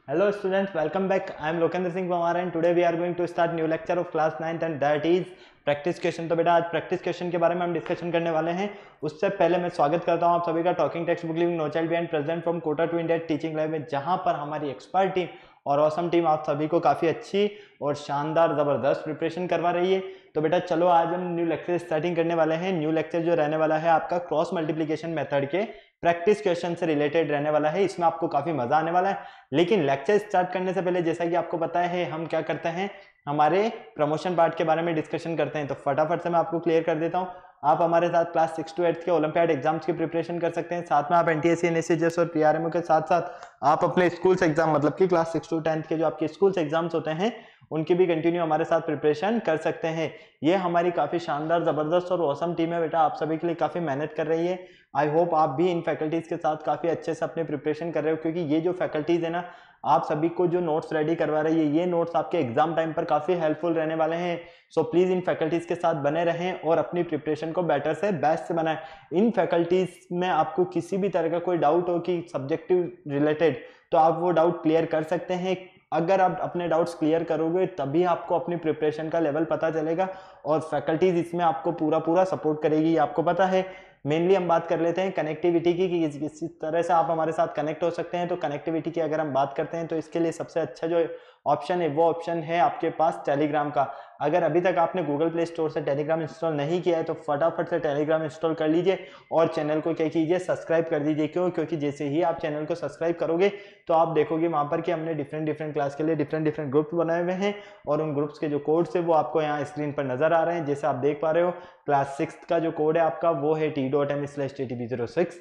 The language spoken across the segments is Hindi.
Hello students, welcome back. I am Lokendra Singh Pamar and today we are going to start new lecture of class 9th and that is practice question. तो बेटा आज प्रैक्टिस क्वेश्चन के बारे में हम डिस्कशन करने वाले हैं। उससे पहले मैं स्वागत करता हूं आप सभी का talking text book living no child behind present from Kota to India teaching live में, जहां पर हमारी एक्सपर्ट टीम और ऑसम टीम आप सभी को काफ़ी अच्छी और शानदार ज़बरदस्त प्रिपरेशन करवा रही है। तो बेटा चलो आज हम न्यू लेक्चर स्टार्टिंग करने वाले हैं। न्यू लेक्चर जो रहने वाला है आपका क्रॉस मल्टीप्लिकेशन मेथड के प्रैक्टिस क्वेश्चन से रिलेटेड रहने वाला है। इसमें आपको काफ़ी मज़ा आने वाला है। लेकिन लेक्चर स्टार्ट करने से पहले जैसा कि आपको पता है हम क्या करते हैं, हमारे प्रमोशन पार्ट के बारे में डिस्कशन करते हैं। तो फटाफट से मैं आपको क्लियर कर देता हूँ। आप हमारे साथ क्लास 6 to 8 के ओलंपियाड एग्जाम्स की प्रिपरेशन कर सकते हैं। साथ में आप एनटीएससी एनएससीजीएस और पीआरएमओ के साथ साथ आप अपने स्कूल्स एग्जाम मतलब कि क्लास 6 to 10 के जो आपके स्कूल्स एग्जाम्स होते हैं उनकी भी कंटिन्यू हमारे साथ प्रिपरेशन कर सकते हैं। ये हमारी काफ़ी शानदार ज़बरदस्त और औसम टीम है बेटा, आप सभी के लिए काफ़ी मेहनत कर रही है। आई होप आप भी इन फैकल्टीज़ के साथ काफ़ी अच्छे से अपनी प्रिपरेशन कर रहे हो, क्योंकि ये जो फैकल्टीज़ है ना आप सभी को जो नोट्स रेडी करवा रही है ये नोट्स आपके एग्जाम टाइम पर काफ़ी हेल्पफुल रहने वाले हैं। सो प्लीज़ इन फैकल्टीज़ के साथ बने रहें और अपनी प्रिपरेशन को बेटर से बेस्ट से बनाएं। इन फैकल्टीज़ में आपको किसी भी तरह का कोई डाउट हो कि सब्जेक्टिव रिलेटेड, तो आप वो डाउट क्लियर कर सकते हैं। अगर आप अपने डाउट्स क्लियर करोगे तभी आपको अपनी प्रिपरेशन का लेवल पता चलेगा और फैकल्टीज इसमें आपको पूरा सपोर्ट करेगी। आपको पता है मेनली हम बात कर लेते हैं कनेक्टिविटी की कि किस तरह से आप हमारे साथ कनेक्ट हो सकते हैं। तो कनेक्टिविटी की अगर हम बात करते हैं तो इसके लिए सबसे अच्छा जो ऑप्शन है वो ऑप्शन है आपके पास टेलीग्राम का। अगर अभी तक आपने गूगल प्ले स्टोर से टेलीग्राम इंस्टॉल नहीं किया है तो फटाफट से टेलीग्राम इंस्टॉल कर लीजिए और चैनल को क्या कीजिए, सब्सक्राइब कर दीजिए। क्यों? क्योंकि जैसे ही आप चैनल को सब्सक्राइब करोगे तो आप देखोगे वहां पर कि हमने डिफरेंट क्लास के लिए डिफरेंट ग्रुप्स बनाए हुए हैं और उन ग्रुप्स के जो कोड्स है वो आपको यहाँ स्क्रीन पर नजर आ रहे हैं। जैसे आप देख पा रहे हो क्लास 6 का जो कोड है आपका वो है t.m/ttb06,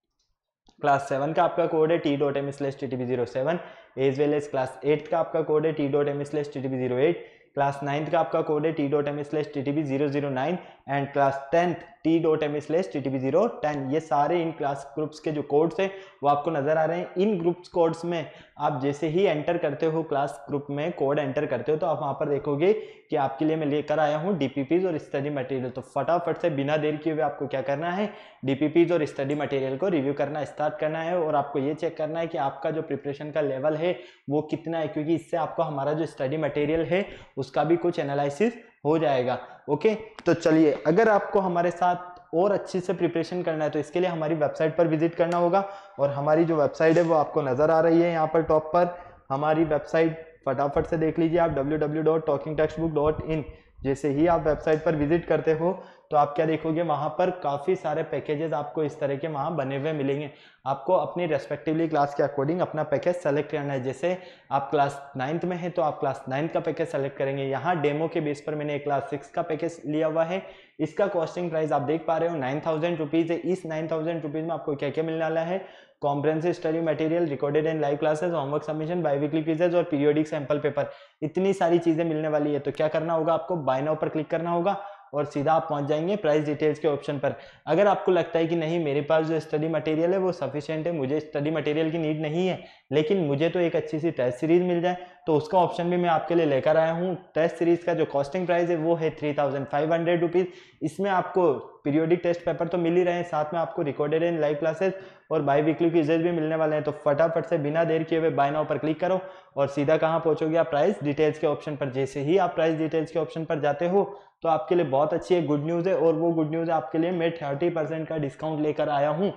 क्लास 7 का आपका कोड है t.m/ttb07, as well as class 8 का आपका कोड है t.m/ttb08, क्लास 9 का आपका कोड है t.m/ttb009 and class 10th t.m/ttb010। ये सारे इन क्लास ग्रुप्स के जो कोड्स हैं वो आपको नजर आ रहे हैं। इन ग्रुप्स कोड्स में आप जैसे ही एंटर करते हो, क्लास ग्रुप में कोड एंटर करते हो, तो आप वहां पर देखोगे कि आपके लिए मैं लेकर आया हूं डीपीपीज और स्टडी मटेरियल। तो फटाफट से बिना देर किए हुए आपको क्या करना है, डीपीपीज और स्टडी मटेरियल को रिव्यू करना स्टार्ट करना है और आपको ये चेक करना है कि आपका जो प्रिपरेशन का लेवल है वो कितना है, क्योंकि इससे आपको हमारा जो स्टडी मटेरियल है उसका भी कुछ एनालिसिस हो जाएगा। ओके, तो चलिए अगर आपको हमारे साथ और अच्छी से प्रिपरेशन करना है तो इसके लिए हमारी वेबसाइट पर विजिट करना होगा और हमारी जो वेबसाइट है वो आपको नजर आ रही है यहाँ पर टॉप पर। हमारी वेबसाइट फटाफट से देख लीजिए आप www.talkingtextbook.in। जैसे ही आप वेबसाइट पर विजिट करते हो तो आप क्या देखोगे, वहां पर काफी सारे पैकेजेस आपको इस तरह के वहां बने हुए मिलेंगे। आपको अपनी रेस्पेक्टिवली क्लास के अकॉर्डिंग अपना पैकेज सेलेक्ट करना है। जैसे आप क्लास 9th में है तो आप क्लास 9th का पैकेज सेलेक्ट करेंगे। यहाँ डेमो के बेस पर मैंने क्लास 6 का पैकेज लिया हुआ है। इसका कॉस्टिंग प्राइस आप देख पा रहे हो 9000 रुपीज है। इस 9000 रुपीज में आपको क्या क्या मिलने वाला है, comprehensive study material, recorded and live classes, homework submission, biweekly quizzes और पीरियोडिक सैंपल पेपर, इतनी सारी चीजें मिलने वाली है। तो क्या करना होगा, आपको बाय नाउ पर क्लिक करना होगा और सीधा आप पहुंच जाएंगे प्राइस डिटेल्स के ऑप्शन पर। अगर आपको लगता है कि नहीं मेरे पास जो स्टडी मटेरियल है वो सफिशिएंट है, मुझे स्टडी मटेरियल की नीड नहीं है, लेकिन मुझे तो एक अच्छी सी टेस्ट सीरीज मिल जाए, तो उसका ऑप्शन भी मैं आपके लिए लेकर आया हूँ। टेस्ट सीरीज का जो कॉस्टिंग प्राइस है वो है 3500 रुपीज। इसमें आपको पीरियोडिक टेस्ट पेपर तो मिल ही रहे हैं, साथ में आपको रिकॉर्डेड एंड लाइव क्लासेस और बाई वीकली क्विजेज भी मिलने वाले हैं। तो फटाफट से बिना देर किए हुए बाय नाउ पर क्लिक करो और सीधा कहाँ पहुंचोगे आप, प्राइस डिटेल्स के ऑप्शन पर। जैसे ही आप प्राइस डिटेल्स के ऑप्शन पर जाते हो तो आपके लिए बहुत अच्छी एक गुड न्यूज है और वो गुड न्यूज है आपके लिए मैं 30% का डिस्काउंट लेकर आया हूं।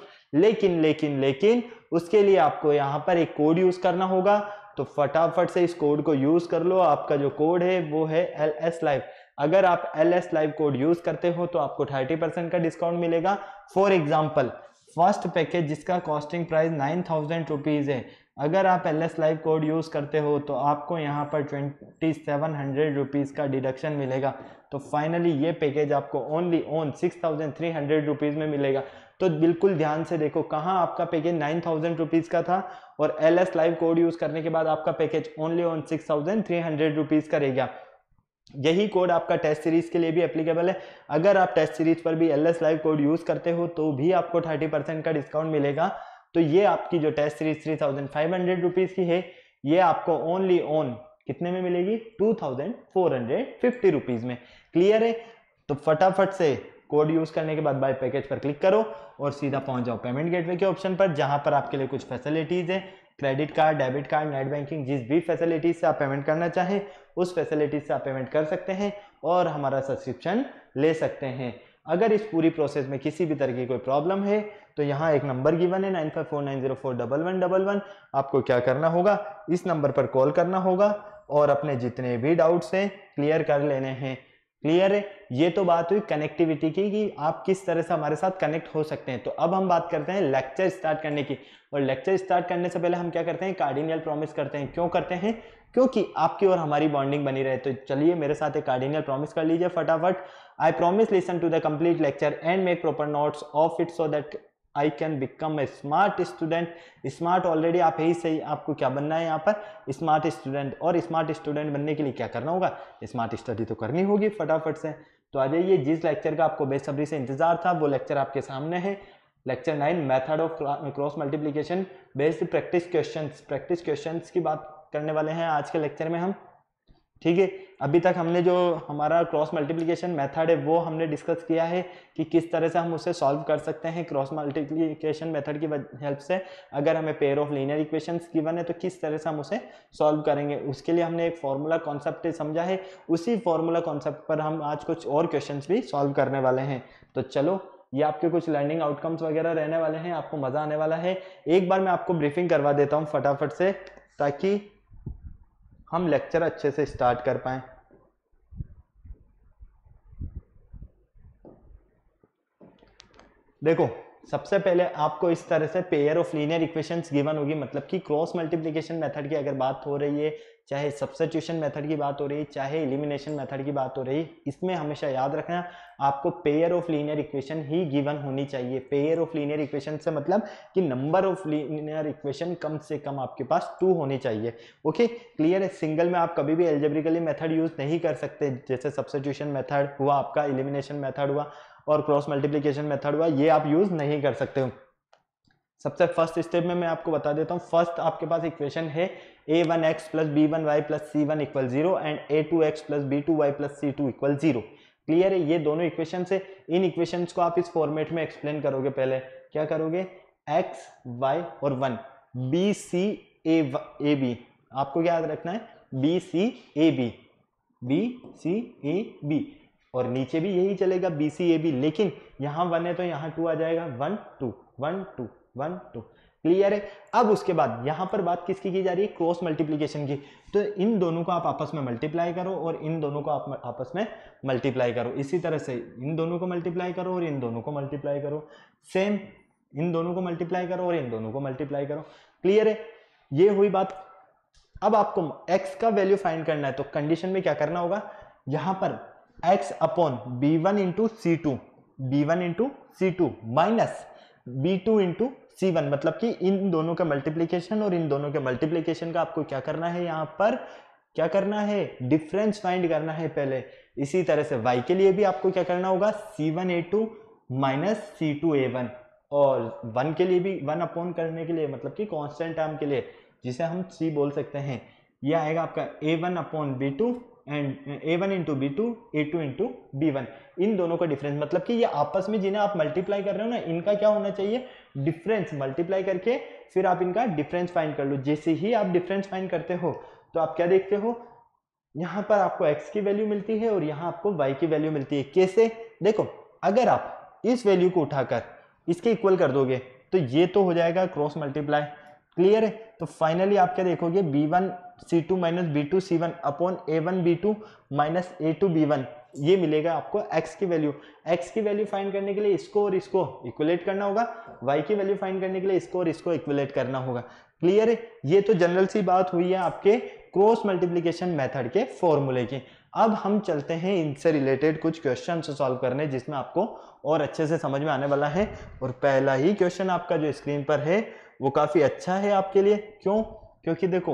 लेकिन उसके लिए आपको यहाँ पर एक कोड यूज करना होगा। तो फटाफट से इस कोड को यूज कर लो। आपका जो कोड है वो है LS Live। अगर आप LS Live कोड यूज करते हो तो आपको 30% का डिस्काउंट मिलेगा। फॉर एग्जाम्पल फर्स्ट पैकेज जिसका कॉस्टिंग प्राइस 9000 रुपीज है, अगर आप LS Live कोड यूज करते हो तो आपको यहाँ पर 2700 रुपीज का डिडक्शन मिलेगा। तो फाइनली ये पैकेज आपको ओनली ऑन 6300 रुपीज में मिलेगा। तो बिल्कुल ध्यान से देखो कहाँ आपका पैकेज 9000 रुपीज का था और LS Live कोड यूज करने के बाद आपका पैकेज ओनली ऑन 6300 रुपीज का रहेगा। यही कोड आपका टेस्ट सीरीज के लिए भी एप्लीकेबल है। अगर आप टेस्ट सीरीज पर भी LS Live कोड यूज करते हो तो भी आपको 30% का डिस्काउंट मिलेगा। तो ये आपकी जो टेस्ट सीरीज 3500 रुपीज की है ये आपको ओनली ऑन कितने में मिलेगी, 2450 रुपीज में। क्लियर है? तो फटाफट से कोड यूज करने के बाद बाय पैकेज पर क्लिक करो और सीधा पहुंच जाओ पेमेंट गेटवे के ऑप्शन पर, जहां पर आपके लिए कुछ फैसिलिटीज है। Credit card, debit card, net banking, जिस भी फैसिलिटीज से आप पेमेंट करना चाहें उस फैसिलिटीज से आप पेमेंट कर सकते हैं और हमारा सब्सक्रिप्शन ले सकते हैं। अगर इस पूरी प्रोसेस में किसी भी तरह की कोई प्रॉब्लम है तो यहाँ एक नंबर गिवन है 9549041111। आपको क्या करना होगा, इस नंबर पर कॉल करना होगा और अपने जितने भी डाउट्स हैं क्लियर कर लेने हैं। क्लियर है? ये तो बात हुई कनेक्टिविटी की कि आप किस तरह से हमारे साथ कनेक्ट हो सकते हैं। तो अब हम बात करते हैं लेक्चर स्टार्ट करने की। और लेक्चर स्टार्ट करने से पहले हम क्या करते हैं, कार्डिनल प्रॉमिस करते हैं। क्यों करते हैं? क्योंकि आपकी और हमारी बॉन्डिंग बनी रहे। तो चलिए मेरे साथ एक कार्डिनल प्रॉमिस कर लीजिए फटाफट। I promise listen to the complete lecture and make proper notes of it so that I can become a smart student. Smart already आप ही सही, आपको क्या बनना है यहाँ पर, स्मार्ट स्टूडेंट। और स्मार्ट स्टूडेंट बनने के लिए क्या करना होगा, स्मार्ट स्टडी तो करनी होगी फटाफट से। तो आ जाइए, जिस लेक्चर का आपको बेसब्री से इंतजार था वो लेक्चर आपके सामने है। Lecture 9 method of cross multiplication based practice questions. Practice questions की बात करने वाले हैं आज के लेक्चर में हम। ठीक है, अभी तक हमने जो हमारा क्रॉस मल्टीप्लिकेशन मेथड है वो हमने डिस्कस किया है कि किस तरह से हम उसे सॉल्व कर सकते हैं क्रॉस मल्टीप्लिकेशन मेथड की हेल्प से। अगर हमें pair of linear equations given है तो किस तरह से हम उसे सॉल्व करेंगे, उसके लिए हमने एक फॉर्मूला कॉन्सेप्ट समझा है। उसी फॉर्मूला कॉन्सेप्ट पर हम आज कुछ और क्वेश्चंस भी सॉल्व करने वाले हैं। तो चलो, ये आपके कुछ लर्निंग आउटकम्स वगैरह रहने वाले हैं, आपको मजा आने वाला है। एक बार मैं आपको ब्रीफिंग करवा देता हूँ फटाफट से ताकि हम लेक्चर अच्छे से स्टार्ट कर पाएं। देखो, सबसे पहले आपको इस तरह से pair of linear equations given होगी, मतलब कि क्रॉस मल्टीप्लिकेशन मेथड की अगर बात हो रही है, चाहे सब्स्टिट्यूशन मेथड की बात हो रही है, चाहे एलिमिनेशन मेथड की बात हो रही है, इसमें हमेशा याद रखना आपको पेयर ऑफ लीनियर इक्वेशन ही गिवन होनी चाहिए। पेयर ऑफ लीनियर इक्वेशन से मतलब कि नंबर ऑफ लीनियर इक्वेशन कम से कम आपके पास 2 होनी चाहिए। ओके, क्लियर है? सिंगल में आप कभी भी एल्जेब्रिकली मेथड यूज नहीं कर सकते, जैसे सब्स्टिट्यूशन मेथड हुआ आपका, एलिमिनेशन मेथड हुआ और क्रॉस मल्टीप्लिकेशन मेथड हुआ, ये आप यूज नहीं कर सकते हो। सबसे फर्स्ट स्टेप में मैं आपको बता देता हूं। फर्स्ट आपके पास इक्वेशन है a1x plus b1y plus c1 equal 0 and a2x plus b2y plus c2 equal 0। Clear है? ये दोनों इक्वेशन से, इन इक्वेशंस को आप इस फॉर्मेट में एक्सप्लेन करोगे। पहले क्या करोगे, x y और 1 b c a b, आपको क्या याद रखना है, b c a b, b c a b, और नीचे भी यही चलेगा बी सी ए बी, लेकिन यहाँ 1 है तो यहाँ 2 आ जाएगा, 1 2 1 2 1 2। क्लियर है? अब उसके बाद यहाँ पर बात किसकी की जा रही है, क्रॉस मल्टीप्लिकेशन की। तो इन दोनों को आप आपस में मल्टीप्लाई करो और इन दोनों को आप आपस में मल्टीप्लाई करो। इसी तरह से इन दोनों को मल्टीप्लाई करो और इन दोनों को मल्टीप्लाई करो। सेम इन दोनों को मल्टीप्लाई करो और इन दोनों को मल्टीप्लाई करो। क्लियर है? ये हुई बात। अब आपको x का वैल्यू फाइंड करना है, तो कंडीशन में क्या करना होगा, यहाँ पर x upon b1 into c2, b1 into c2 minus b2 into c1, मतलब कि इन दोनों का मल्टीप्लीकेशन और इन दोनों के मल्टीप्लीकेशन का आपको क्या करना है, यहाँ पर क्या करना है, डिफरेंस फाइंड करना है पहले। इसी तरह से y के लिए भी आपको क्या करना होगा, c1a2 माइनस c2a1, और 1 के लिए भी 1 अपॉन करने के लिए, मतलब कि कांस्टेंट टर्म के लिए जिसे हम c बोल सकते हैं, यह आएगा आपका a1 upon b2 and a1 into b2 a2 into b1। इन दोनों का डिफरेंस, मतलब कि ये आपस में जिन्हें आप मल्टीप्लाई कर रहे हो ना, इनका क्या होना चाहिए, डिफरेंस। मल्टीप्लाई करके फिर आप इनका डिफरेंस फाइंड कर लो। जैसे ही आप डिफरेंस फाइंड करते हो तो आप क्या देखते हो, यहाँ पर आपको x की वैल्यू मिलती है और यहाँ आपको y की वैल्यू मिलती है। कैसे? देखो, अगर आप इस वैल्यू को उठाकर इसके इक्वल कर दोगे तो ये तो हो जाएगा क्रॉस मल्टीप्लाई। क्लियर है? तो फाइनली आप क्या देखोगे, b1 c2 minus b2 c1 upon a1 b2 minus a2 b1, ये मिलेगा आपको x की वैल्यू। x की वैल्यू फाइंड करने के लिए इसको और इसको इक्वलेट करना होगा, y की वैल्यू फाइंड करने के लिए इसको और इसको इक्वलेट करना होगा। क्लियर है? ये तो जनरल सी बात हुई है आपके क्रॉस मल्टीप्लिकेशन मेथड के फॉर्मूले की। अब हम चलते हैं इनसे रिलेटेड कुछ क्वेश्चन सॉल्व करने, जिसमें आपको और अच्छे से समझ में आने वाला है। और पहला ही क्वेश्चन आपका जो स्क्रीन पर है वो काफी अच्छा है आपके लिए। क्यों? क्योंकि देखो,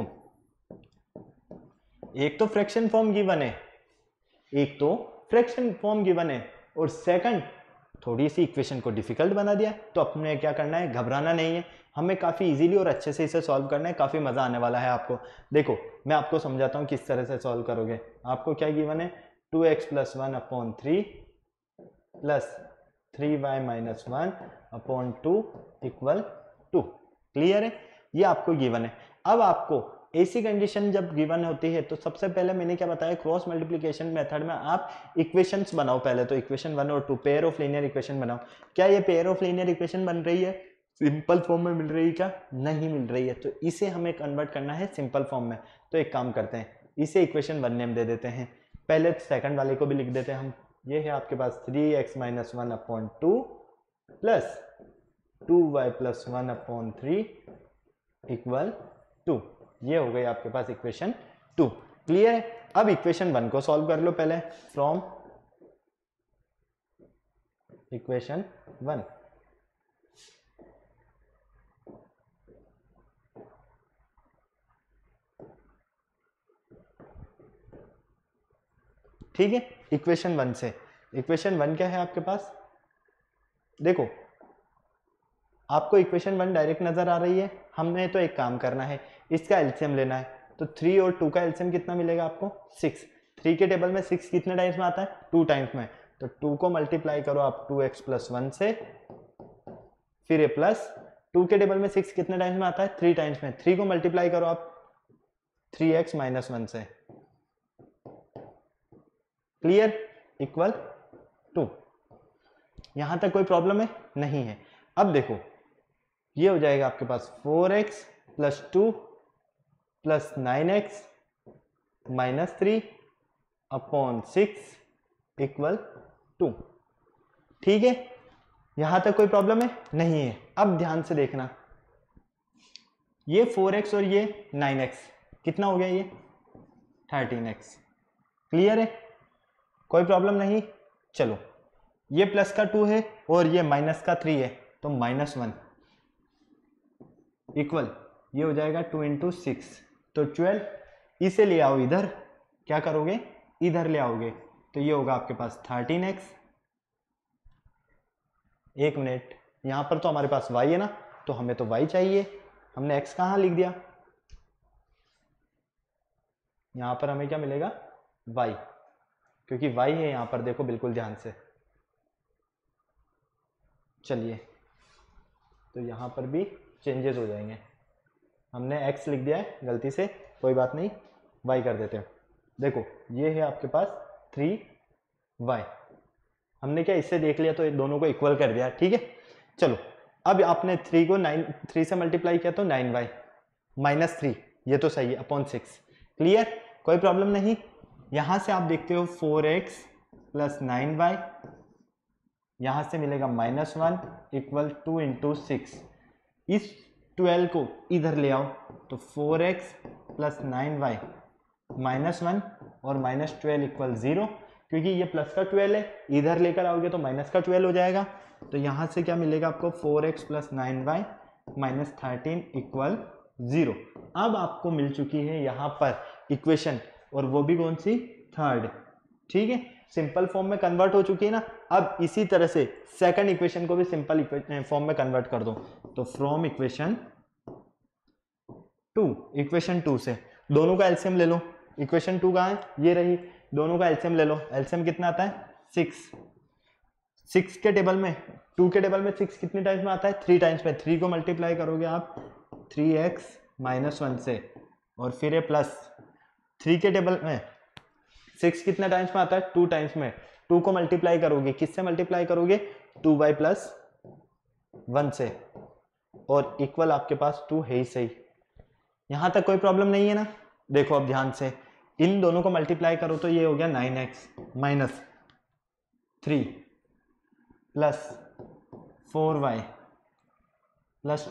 एक तो फ्रैक्शन फॉर्म गिवन है, एक तो फ्रैक्शन फॉर्म गिवन है, और सेकंड थोड़ी सी इक्वेशन को डिफिकल्ट बना दिया। तो अपने क्या करना है, घबराना नहीं है, हमें काफी इजीली और अच्छे से इसे सॉल्व करना है। काफी मजा आने वाला है आपको। देखो, मैं आपको समझाता हूं किस तरह से सॉल्व करोगे। आपको क्या गिवन है, 2x plus 1 upon 3 plus 3y minus 1 upon 2 equal 2। Clear है? ये आपको गिवन है। अब आपको ऐसी कंडीशन जब गिवन होती है तो सबसे पहले मैंने क्या बताया, क्रॉस मल्टीप्लिकेशन मेथड में आप इक्वेशंस बनाओ। पहले तो इक्वेशन 1 और 2 पेयर ऑफ लीनियर इक्वेशन बनाओ। क्या ये पेयर ऑफ लीनियर इक्वेशन बन रही है? सिंपल फॉर्म में मिल रही है क्या? नहीं मिल रही है, तो इसे हमें कन्वर्ट करना है सिंपल फॉर्म में। तो एक काम करते हैं, इसे इक्वेशन 1 नेम दे देते हैं। पहले सेकंड वाले को भी लिख देते हैं हम। ये है आपके पास 3x - 1/2 प्लस 2y + 1/3 इक्वल 2। ये हो गई आपके पास इक्वेशन 2। क्लियर है? अब इक्वेशन 1 को सॉल्व कर लो पहले फ्रॉम इक्वेशन 1। ठीक है, इक्वेशन 1 से। इक्वेशन 1 क्या है आपके पास? देखो आपको इक्वेशन 1 डायरेक्ट नजर आ रही है। हमने तो एक काम करना है, इसका एलसीएम लेना है। तो 3 और 2 का एलसीएम कितना मिलेगा आपको? 6। 3 के टेबल में 6 कितने टाइम्स में आता है? 2 टाइम्स में। तो 2 को मल्टीप्लाई करो आप 2x + 1 से, फिर ये प्लस 2 के टेबल में 6 कितने टाइम्स में आता है? 3 टाइम्स में। 3 को मल्टीप्लाई करो आप 3x - 1 से, क्लियर, इक्वल 2। यहां तक कोई प्रॉब्लम है? नहीं है। अब देखो ये हो जाएगा आपके पास 4x + 2 + 9x - 3/6 इक्वल 2। ठीक है, यहां तक कोई प्रॉब्लम है? नहीं है। अब ध्यान से देखना, ये 4x और ये 9x कितना हो गया? ये 13x। क्लियर है? कोई प्रॉब्लम नहीं। चलो ये प्लस का 2 है और ये माइनस का 3 है, तो -1 इक्वल ये हो जाएगा 2 × 6, तो 12। इसे ले आओ इधर, क्या करोगे? इधर ले आओगे, तो ये होगा आपके पास 13x। एक मिनट, यहां पर तो हमारे पास y है ना, तो हमें तो y चाहिए। हमने x कहां लिख दिया? यहां पर हमें क्या मिलेगा? y, क्योंकि y है यहां पर, देखो बिल्कुल ध्यान से। चलिए, तो यहां पर भी चेंजेस हो जाएंगे। हमने x लिख दिया है गलती से, कोई बात नहीं, y कर देते हैं। देखो ये है आपके पास 3y। हमने क्या इससे देख लिया, तो दोनों को इक्वल कर दिया। ठीक है, चलो अब आपने 3 को 3 से मल्टीप्लाई किया तो 9y -3, ये तो सही है, /6। क्लियर, कोई प्रॉब्लम नहीं। यहां से आप देखते हो 4x + 9y, यहां से मिलेगा -1 इक्वल 2 × 6। इस 12 को इधर ले आओ, तो 4x + 9y -1 और -12 इक्वल 0, क्योंकि ये प्लस का 12 है, इधर लेकर आओगे तो माइनस का 12 हो जाएगा। तो यहां से क्या मिलेगा आपको? 4x + 9y -13 equal 0। अब आपको मिल चुकी है यहां पर इक्वेशन, और वो भी कौन सी? थर्ड। ठीक है, सिंपल फॉर्म में कन्वर्ट हो चुकी है ना। अब इसी तरह से सेकंड इक्वेशन को भी सिंपल फॉर्म में कन्वर्ट कर दो। तो फ्रॉम इक्वेशन 2, इक्वेशन 2 से दोनों का एलसीएम ले लो। इक्वेशन 2 कहाँ है? ये रही। दोनों का एलसीएम ले लो। एलसीएम कितना आता है? 6। 6 के टेबल में 2 के टेबल में 6 कितने टाइम्स में आता है? 3 टाइम्स में। 3 को मल्टीप्लाई करोगे आप 3x - 1 से, और फिर ये प्लस 3 के टेबल में 6 कितने टाइम्स में आता है? 2 टाइम्स में। 2 को मल्टीप्लाई करोगे, किससे मल्टीप्लाई करोगे? 2y + 1 से, और इक्वल आपके पास 2 है ही सही। यहां तक कोई प्रॉब्लम नहीं है ना। देखो अब ध्यान से, इन दोनों को मल्टीप्लाई करो तो ये हो गया 9x - 3 + 4y +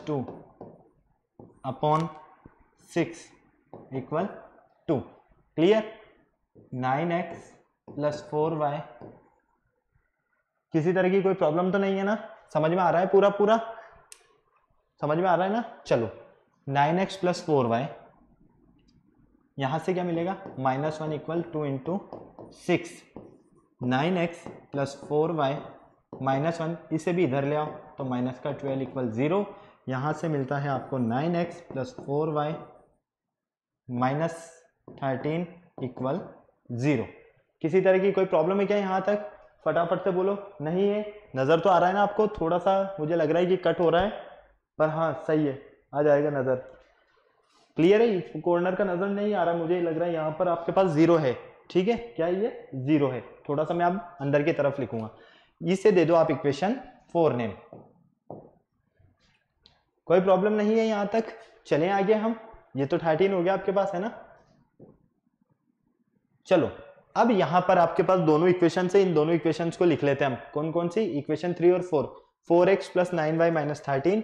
2/6 equal 2। Clear? 9x + 4y, किसी तरह की कोई प्रॉब्लम तो नहीं है ना? समझ में आ रहा है? पूरा समझ में आ रहा है ना? चलो 9x + 4y, यहां से क्या मिलेगा? -1 इक्वल 2 × 6। 9x + 4y -1, इसे भी इधर ले आओ, तो माइनस का 12 इक्वल 0। यहां से मिलता है आपको 9x + 4y -13 इक्वल 0। किसी तरह की कोई प्रॉब्लम है क्या यहां तक? फटाफट से बोलो। नहीं है? नजर तो आ रहा है ना आपको? थोड़ा सा मुझे लग रहा है कि कट हो रहा है, पर हाँ सही है, आ जाएगा नजर। क्लियर है? कॉर्नर का नजर नहीं आ रहा, मुझे लग रहा है यहाँ पर आपके पास 0 है। ठीक है, क्या ये 0 है? थोड़ा सा मैं अब अंदर की तरफ लिखूंगा। इसे दे दो आप इक्वेशन 4 नेम। कोई प्रॉब्लम नहीं है यहां तक? चलें आगे हम। ये तो 13 हो गया आपके पास, है ना? चलो अब यहां पर आपके पास दोनों इक्वेशन से इन दोनों इक्वेशंस को लिख लेते हैं हम। कौन कौन सी? इक्वेशन 3 और 4। 4x plus 9y minus 13,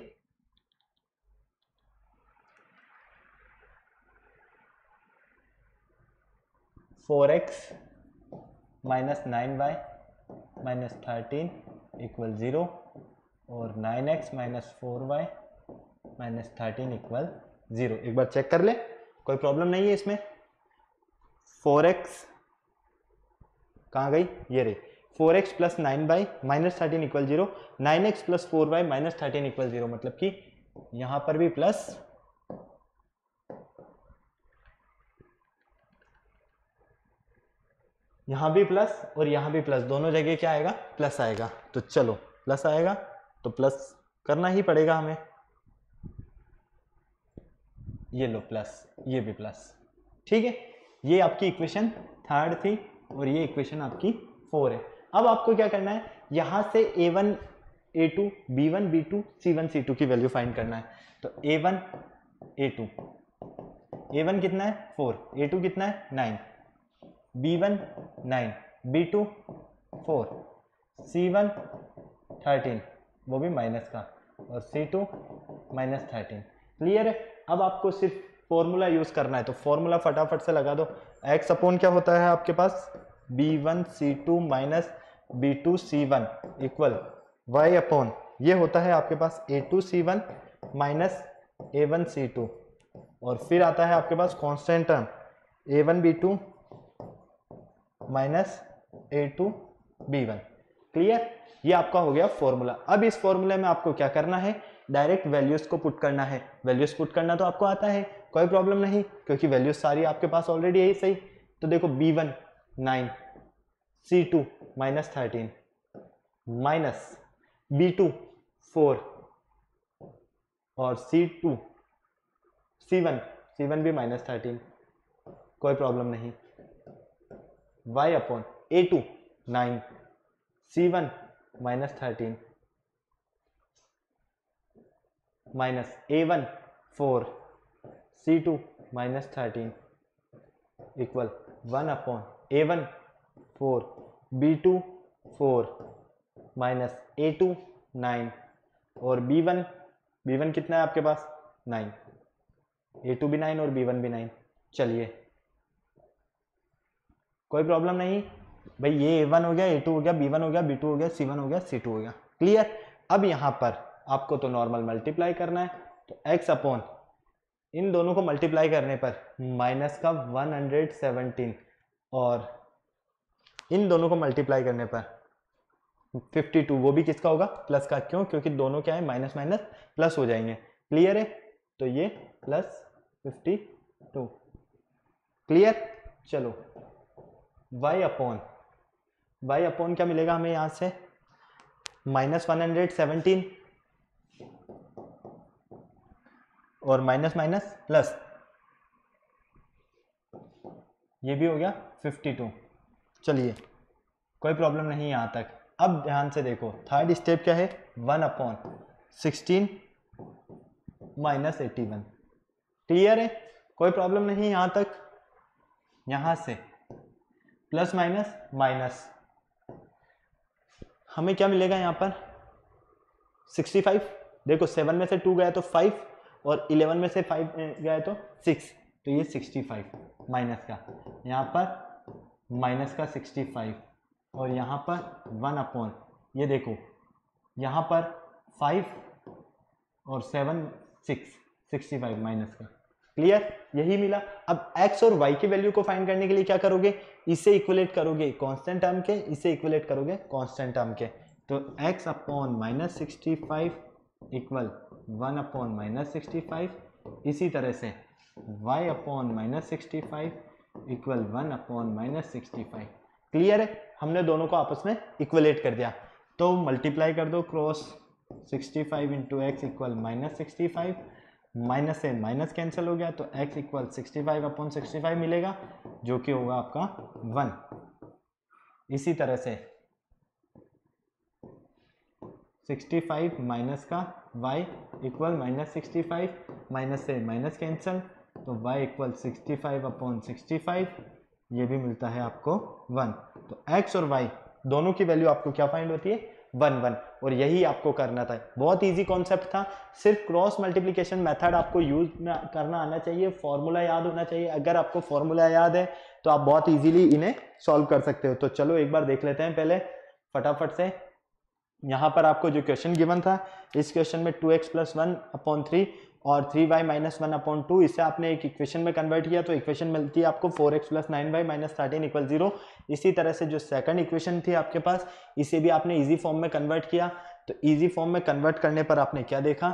4x minus 9y minus 13 equal 0 और 9x minus 4y minus 13 equal 0। एक बार चेक कर ले, कोई प्रॉब्लम नहीं है इसमें। 4x कहाँ गई? ये रही। 4x plus 9y minus 13 equal 0, 9x plus 4y minus 13 equal 0, मतलब कि यहां पर भी प्लस, यहां भी प्लस और यहां भी प्लस, दोनों जगह क्या आएगा? प्लस आएगा। तो चलो प्लस आएगा तो प्लस करना ही पड़ेगा हमें। ये लो प्लस, ये भी प्लस। ठीक है, ये आपकी इक्वेशन 3 थी और ये इक्वेशन आपकी 4 है। अब आपको क्या करना है? यहां से a1 a2 b1 b2 c1 c2 की वैल्यू फाइंड करना है। तो a1 a2, a1 कितना है? 4, a2 कितना है? 9, b1 9, b2 4, c1 13, वो भी माइनस का, और c2 माइनस 13। क्लियर है? अब आपको सिर्फ फॉर्मूला यूज करना है, तो फॉर्मूला फटाफट से लगा दो। x अपॉन क्या होता है आपके पास? b1 c2 minus b2 c1 equal y upon, ये होता है आपके पास a2 c1 minus a1 c2, और फिर आता है आपके पास constant term a1 b2 minus a2 b1। Clear? ये आपका हो गया फॉर्मूला। अब इस फॉर्मूले में आपको क्या करना है? डायरेक्ट वैल्यूज को पुट करना है। वैल्यूज पुट करना तो आपको आता है, कोई प्रॉब्लम नहीं, क्योंकि वैल्यूज सारी आपके पास ऑलरेडी है ही सही। तो देखो b1 9, c2 minus 13 minus b2 4 और c1 भी माइनस 13, कोई प्रॉब्लम नहीं। y upon a2 9, c1 minus 13 minus a1 4, c2 minus 13 equal 1 upon a1 4, b2 4 minus a2 9 और b1 कितना है आपके पास? 9, a2 भी 9 और b1 भी 9। चलिए कोई प्रॉब्लम नहीं भाई, ये a1 हो गया, a2 हो गया, b1 हो गया, b2 हो गया, c1 हो गया, c2 हो गया। क्लियर? अब यहां पर आपको तो नॉर्मल मल्टीप्लाई करना है, तो x अपॉन इन दोनों को मल्टीप्लाई करने पर माइनस का 117 और इन दोनों को मल्टीप्लाई करने पर 52, वो भी किसका होगा? प्लस का। क्यों? क्योंकि दोनों क्या है? माइनस माइनस प्लस हो जाएंगे। क्लियर है? तो ये प्लस 52। क्लियर? चलो y अपॉन क्या मिलेगा हमें यहां से? माइनस 117 और माइनस माइनस प्लस, ये भी हो गया 52। चलिए कोई प्रॉब्लम नहीं यहां तक। अब ध्यान से देखो, थर्ड स्टेप क्या है? 1 अपॉन 16 माइनस 81। क्लियर है? कोई प्रॉब्लम नहीं यहां तक। यहां से प्लस माइनस माइनस, हमें क्या मिलेगा यहां पर? 65। देखो 7 में से 2 गया तो 5 और 11 में से 5 गया तो 6, तो ये 65 माइनस का, यहाँ पर माइनस का 65 और यहाँ पर 1 अपॉन, ये देखो यहाँ पर 5 और 7 6, 65 माइनस का। क्लियर? यही मिला। अब x और y की वैल्यू को फाइंड करने के लिए क्या करोगे? इसे इक्वलेट करोगे कांस्टेंट टर्म के, इसे इक्वलेट करोगे कांस्टेंट टर्म के। तो x upon minus 65 equal 1 upon minus 65, इसी तरह से y upon minus 65 equal 1 upon minus 65। Clear है? हमने दोनों को आपस में इक्वलेट कर दिया, तो मल्टीप्लाई कर दो cross 65 into X equal minus 65 minus से माइनस कैंसिल हो गया, तो x इक्वल 65/65 मिलेगा, जो कि होगा आपका 1। इसी तरह से 65 माइनस का y इक्वल -65, माइनस से माइनस कैंसिल, तो y इक्वल 65/65, ये भी मिलता है आपको 1। तो x और y दोनों की वैल्यू आपको क्या फाइंड होती है, 1 1, और यही आपको करना था। बहुत इजी कॉन्सेप्ट था, सिर्फ क्रॉस मल्टीप्लिकेशन मेथड आपको यूज करना आना चाहिए, फॉर्मूला याद होना चाहिए। अगर आपको फॉर्मूला याद है तो आप बहुत इजीली इन्हें सॉल्व कर सकते हो। तो चलो एक बार देख लेते हैं पहले फटाफट से। यहाँ पर आपको जो क्वेश्चन गिवन था, इस क्वेश्चन में 2x + 1/3 और 3y - 1/2, इससे आपने एक इक्वेशन में कन्वर्ट किया, तो इक्वेशन मिलती है आपको 4x + 9y - 13 = 0। इसी तरह से जो सेकंड इक्वेशन थी आपके पास, इसे भी आपने इजी फॉर्म में कन्वर्ट किया। तो इजी फॉर्म में कन्वर्ट करने पर आपने क्या देखा,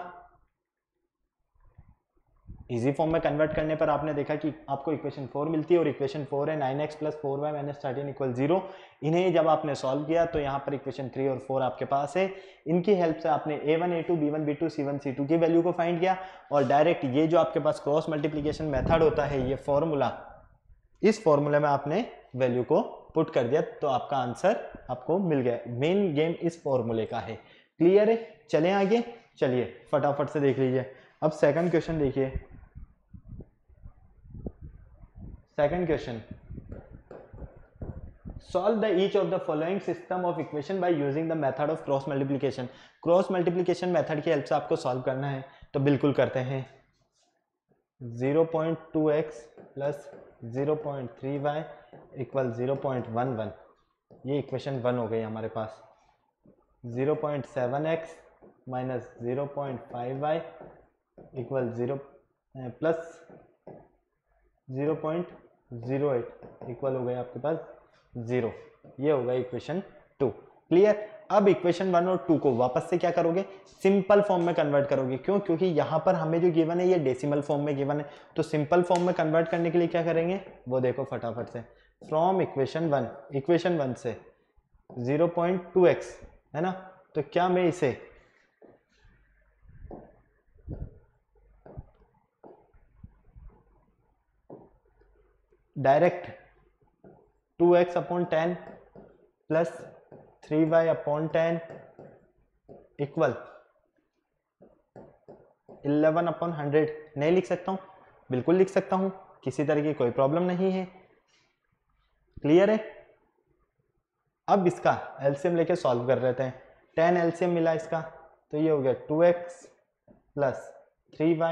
इजी फॉर्म में कन्वर्ट करने पर आपने देखा कि आपको इक्वेशन 4 मिलती है, और इक्वेशन 4 है 9x + 4y - 13 = 0। इन्हें जब आपने सॉल्व किया तो यहाँ पर इक्वेशन 3 और 4 आपके पास है। इनकी हेल्प से आपने a1 a2 b1 b2 c1 c2 की वैल्यू को फाइंड किया, और डायरेक्ट ये जो आपके पास क्रॉस मल्टीप्लीकेशन मेथड होता है, ये फॉर्मूला, इस फॉर्मूले में आपने वैल्यू को पुट कर दिया, तो आपका आंसर आपको मिल गया। मेन गेम इस फॉर्मूले का है। क्लियर है? चलें आगे, चलिए फटाफट से देख लीजिए। अब सेकंड क्वेश्चन देखिए। Second question, solve the each of the following system of equation by using the method of cross multiplication. Cross multiplication method की हेल्प से आपको सॉल्व करना है, तो बिल्कुल करते हैं। 0.2x + 0.3y = 0.11, ये इक्वेशन 1 हो गई हमारे पास। 0.7x - 0.5y = 0 प्लस 0.08 इक्वल हो गया आपके पास 0, ये होगा इक्वेशन 2। क्लियर? अब इक्वेशन 1 और 2 को वापस से क्या करोगे, सिंपल फॉर्म में कन्वर्ट करोगे। क्यों? क्योंकि यहां पर हमें जो गिवन है ये डेसिमल फॉर्म में गिवन है, तो सिंपल फॉर्म में कन्वर्ट करने के लिए क्या करेंगे वो देखो फटाफट से। फ्रॉम इक्वेशन 1 से 0.2x है ना, तो क्या मैं इसे direct 2x/10 plus 3y/10 equal 11/100 नहीं लिख सकता हूं? बिल्कुल लिख सकता हूं, किसी तरह की कोई प्रॉब्लम नहीं है। क्लियर है? अब इसका एलसीएम लेके सॉल्व कर लेते हैं। 10 एलसीएम मिला इसका, तो ये हो गया 2x + 3y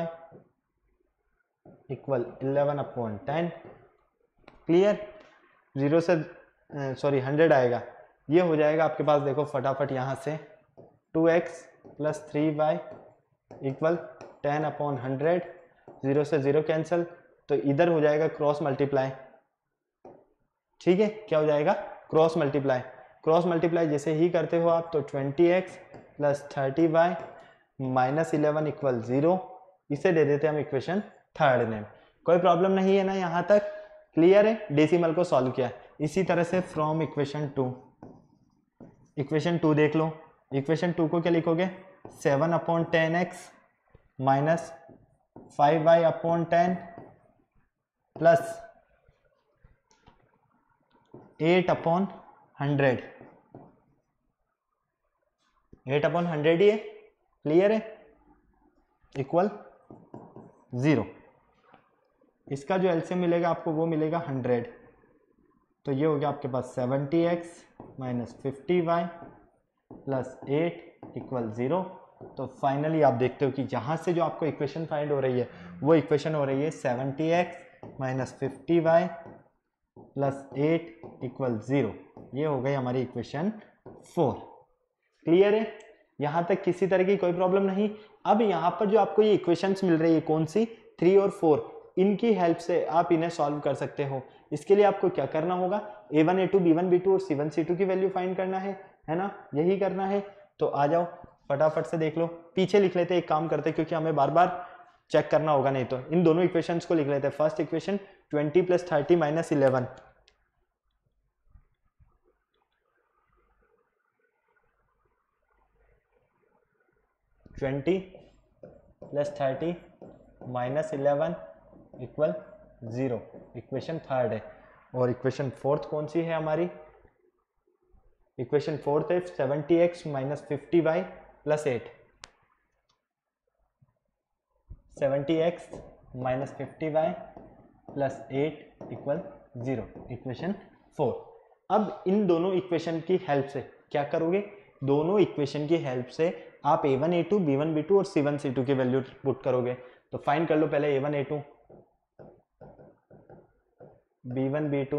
= 11/10। क्लियर? 0 से 100 आएगा, ये हो जाएगा आपके पास। देखो फटाफट यहाँ से 2x + 3y = 10/100, 0 से 0 कैंसिल, तो इधर हो जाएगा क्रॉस मल्टीप्लाई। ठीक है, क्या हो जाएगा, क्रॉस मल्टीप्लाई। क्रॉस मल्टीप्लाई जैसे ही करते हो आप, तो 20x + 30y - 11 = 0, इसे दे देते हैं हम इक्वेशन 3 नेम। कोई प्रॉब्लम नहीं है ना यहाँ तक? क्लियर है? डेसिमल को सॉल्व किया। इसी तरह से फ्रॉम इक्वेशन 2 देख लो। इक्वेशन 2 को क्या लिखोगे, 7/10x - 5y/10 प्लस 8/100, 8/100 ही है। क्लियर है? इक्वल 0। इसका जो एलसीएम मिलेगा आपको वो मिलेगा 100, तो ये हो गया आपके पास 70x - 50y + 8 = 0। तो फाइनली आप देखते हो कि जहां से जो आपको इक्वेशन फाइंड हो रही है वो इक्वेशन हो रही है 70x - 50y + 8 = 0। ये हो गई हमारी इक्वेशन 4। क्लियर है? यहां तक किसी तरह की कोई प्रॉब्लम नहीं। अब यहां पर जो आपको ये इक्वेशंस मिल रही है, कौन सी, 3 और 4, इनकी हेल्प से आप इन्हें सॉल्व कर सकते हो। इसके लिए आपको क्या करना होगा, a1 a2 b1 b2 और c1 c2 की वैल्यू फाइंड करना है ना, यही करना है। तो आ जाओ फटाफट से देख लो। पीछे लिख लेते, एक काम करते, क्योंकि हमें बार बार चेक करना होगा, नहीं तो इन दोनों इक्वेशंस को लिख लेते हैं। First equation 20 + 30 - 11, 20 + 30 -11 equal 0, equation third है। और इक्वेशन फोर्थ कौन सी है हमारी? इक्वेशन फोर्थ है 70x - 50y + 8, 70x - 50y + 8 equal 0, equation 4। अब इन दोनों इक्वेशन की हेल्प से क्या करोगे? दोनों इक्वेशन की हेल्प से आप a1 a2 b1 b2 और c1 c2 की वैल्यू पुट करोगे। तो फाइंड कर लो पहले a1 a2 b1 b2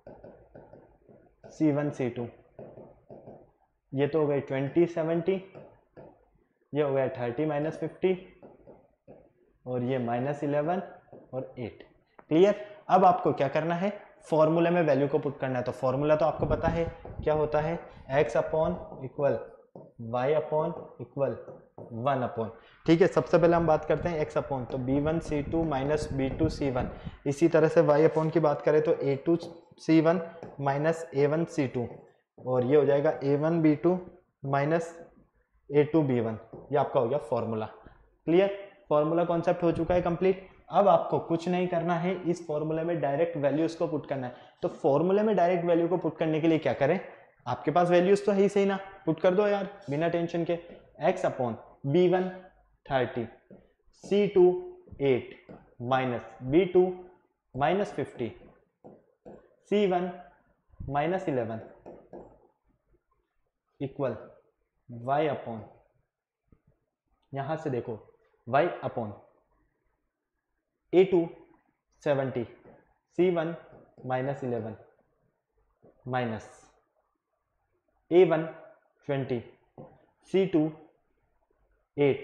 c1 c2। ये तो हो गई 20 70, ये हो गया 30 - 50 और ये -11 और 8। क्लियर? अब आपको क्या करना है? फॉर्मूले में वैल्यू को पुट करना है। तो फॉर्मूला तो आपको पता है क्या होता है? x upon equal y upon equal 1 upon. ठीक है, सबसे पहले हम बात करते हैं x अपॉन, तो b1 c2 minus b2 c1। इसी तरह से y अपॉन की बात करें तो a2 c1 minus a1 c2, और ये हो जाएगा a1 b2 minus a2 b1। ये आपका हो गया फॉर्मूला। क्लियर? फॉर्मूला कॉन्सेप्ट हो चुका है कंप्लीट। अब आपको कुछ नहीं करना है, इस फॉर्मूले में डायरेक्ट वैल्यूज को पुट करना है। तो फॉर्मूले में डायरेक्ट वैल्यू को पुट करने के लिए क्या करें? आपके पास वैल्यूज तो है ही सही ना, पुट कर दो यार बिना टेंशन के। x upon b1 30, c2 8 minus b2 minus 50, c1 minus 11 equal y upon, यहां से देखो y upon a2 70, c1 minus 11 minus a1 20, c2 8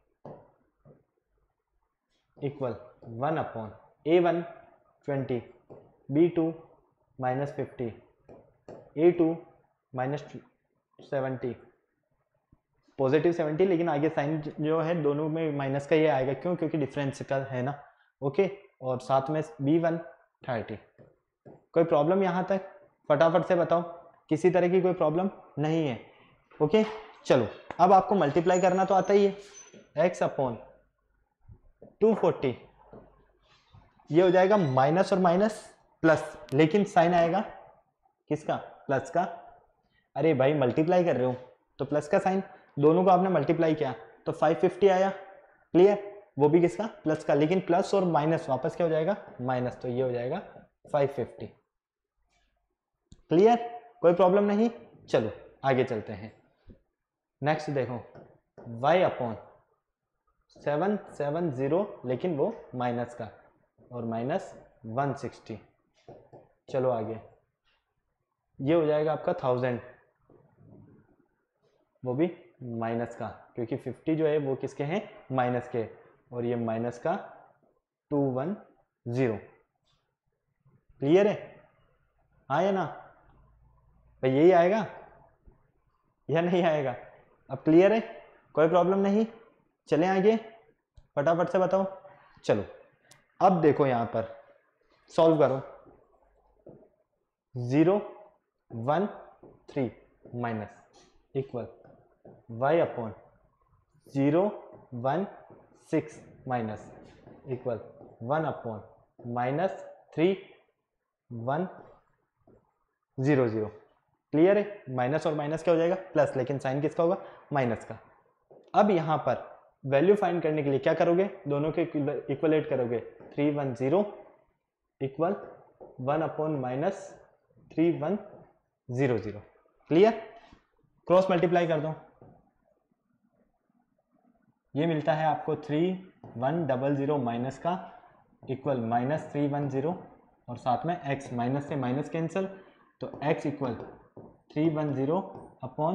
equal 1 upon a1 20, b2 minus 50, a2 minus 70, positive 70, लेकिन आगे साइन जो है दोनों में माइनस का ये आएगा। क्यों? क्योंकि डिफरेंस का है ना। ओके, और साथ में b1 30। कोई प्रॉब्लम यहाँ तक? फटाफट से बताओ, किसी तरह की कोई प्रॉब्लम नहीं है। ओके, चलो अब आपको मल्टीप्लाई करना तो आता ही है। x अपॉन 240, ये हो जाएगा माइनस और माइनस प्लस, लेकिन साइन आएगा किसका? प्लस का। अरे भाई मल्टीप्लाई कर रहे हो तो प्लस का साइन, दोनों को आपने मल्टीप्लाई किया तो 550 आया। क्लियर? वो भी किसका? प्लस का, लेकिन प्लस और माइनस वापस क्या हो जाएगा? माइनस। तो ये हो जाएगा 550। क्लियर? कोई प्रॉब्लम नहीं? चलो आगे चलते हैं। नेक्स्ट देखो, y अपॉन 770, लेकिन वो माइनस का, और माइनस 160। चलो आगे, ये हो जाएगा आपका 1000, वो भी माइनस का, क्योंकि 50 जो है वो किसके हैं? माइनस के, और ये माइनस का 210। क्लियर है? हाँ या ना भाई? यही आएगा या नहीं आएगा? अब क्लियर है? कोई प्रॉब्लम नहीं? चलें आगे, फटाफट से बताओ। चलो अब देखो यहां पर सॉल्व करो। 0 1 3 minus equal y upon 0 1 6 minus equal 1 upon minus 3 1 0 0। Clear है? माइनस और माइनस क्या हो जाएगा? प्लस, लेकिन साइन किसका होगा? माइनस का। अब यहां पर वैल्यू फाइंड करने के लिए क्या करोगे? दोनों के इक्वलेट करोगे। 310 equal 1 upon minus 3100। Clear? Cross multiply कर दो, ये मिलता है आपको 3100 माइनस का इक्वल माइनस 310, और साथ में x, माइनस से माइनस कैंसिल, तो x इक्वल 310 अपॉन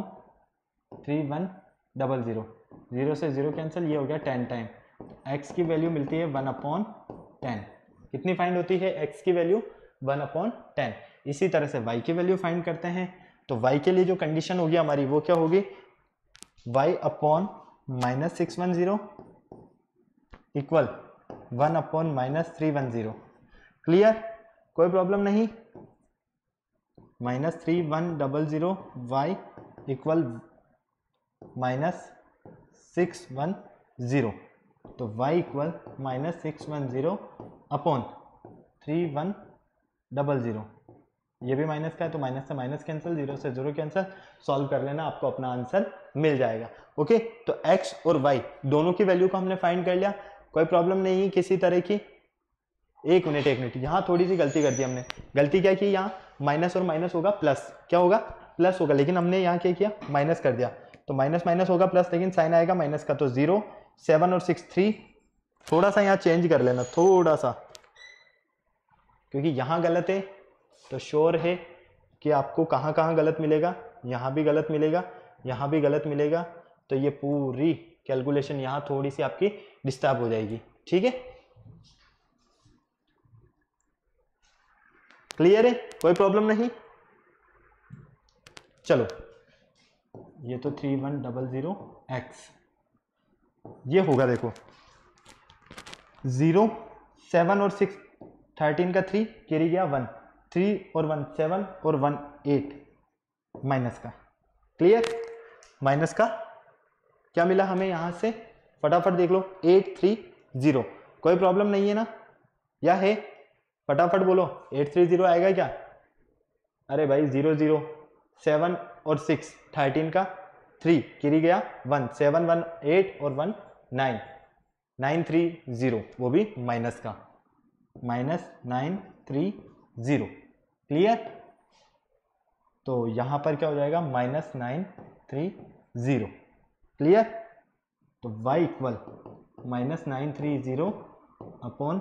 3100, 0 से 0 कैंसिल, ये हो गया 10 टाइम। x की वैल्यू मिलती है 1 अपॉन 10। कितनी फाइंड होती है x की वैल्यू? 1 अपॉन 10। इसी तरह से y की वैल्यू फाइंड करते हैं। तो y के लिए जो कंडीशन होगी हमारी वो क्या होगी? y upon minus 610 equal 1 upon minus 310। Clear? कोई प्रॉब्लम नहीं? Minus 3100 y equal minus 610। तो y इक्वल -610 अपॉन 3100। ये भी माइनस का है तो माइनस से माइनस कैंसिल, 0 से 0 कैंसिल, सॉल्व कर लेना, आपको अपना आंसर मिल जाएगा। ओके, तो x और y दोनों की वैल्यू को हमने फाइंड कर लिया, कोई प्रॉब्लम नहीं है किसी तरह की। एक मिनट, यहाँ थोड़ी सी गलती कर दी हमने। गलती क्या की, यहाँ माइनस और माइनस होगा प्लस, क्या होगा, प्लस होगा, लेकिन हमने यहाँ क्या किया, माइनस कर दिया, तो माइनस माइनस होगा प्लस, लेकिन साइन आएगा माइनस का, तो 0, 7 और 6 3। थोड़ा सा यहाँ चेंज कर लेना, थोड़ा सा, क्योंकि यहाँ गलत है तो श्योर है कि आपको कहाँ कहाँ गलत मिलेगा, यहाँ भी गलत मिलेगा, यहाँ भी गलत मिलेगा, तो ये पूरी कैलकुलेशन यहाँ थोड़ी सी आपकी डिस्टर्ब हो जाएगी। ठीक है, क्लियर है, कोई प्रॉब्लम नहीं। चलो, ये तो 3100x ये होगा, देखो 0, 7 और 6, 13 का 3 कैरी गया 1, 3 और 1 7 और 1 8, माइनस का, क्लियर, माइनस का क्या मिला हमें यहां से, फटाफट देख लो, 830, कोई प्रॉब्लम नहीं है ना, या है, फटाफट बोलो, 830 आएगा क्या, अरे भाई 0 0, 7 और 6, 13 का 3 गिरी गया 1, 7 1 8 और 1 9, 930, वो भी माइनस का, -930, क्लियर। तो यहां पर क्या हो जाएगा, -930, क्लियर। तो y इक्वल -930 अपॉन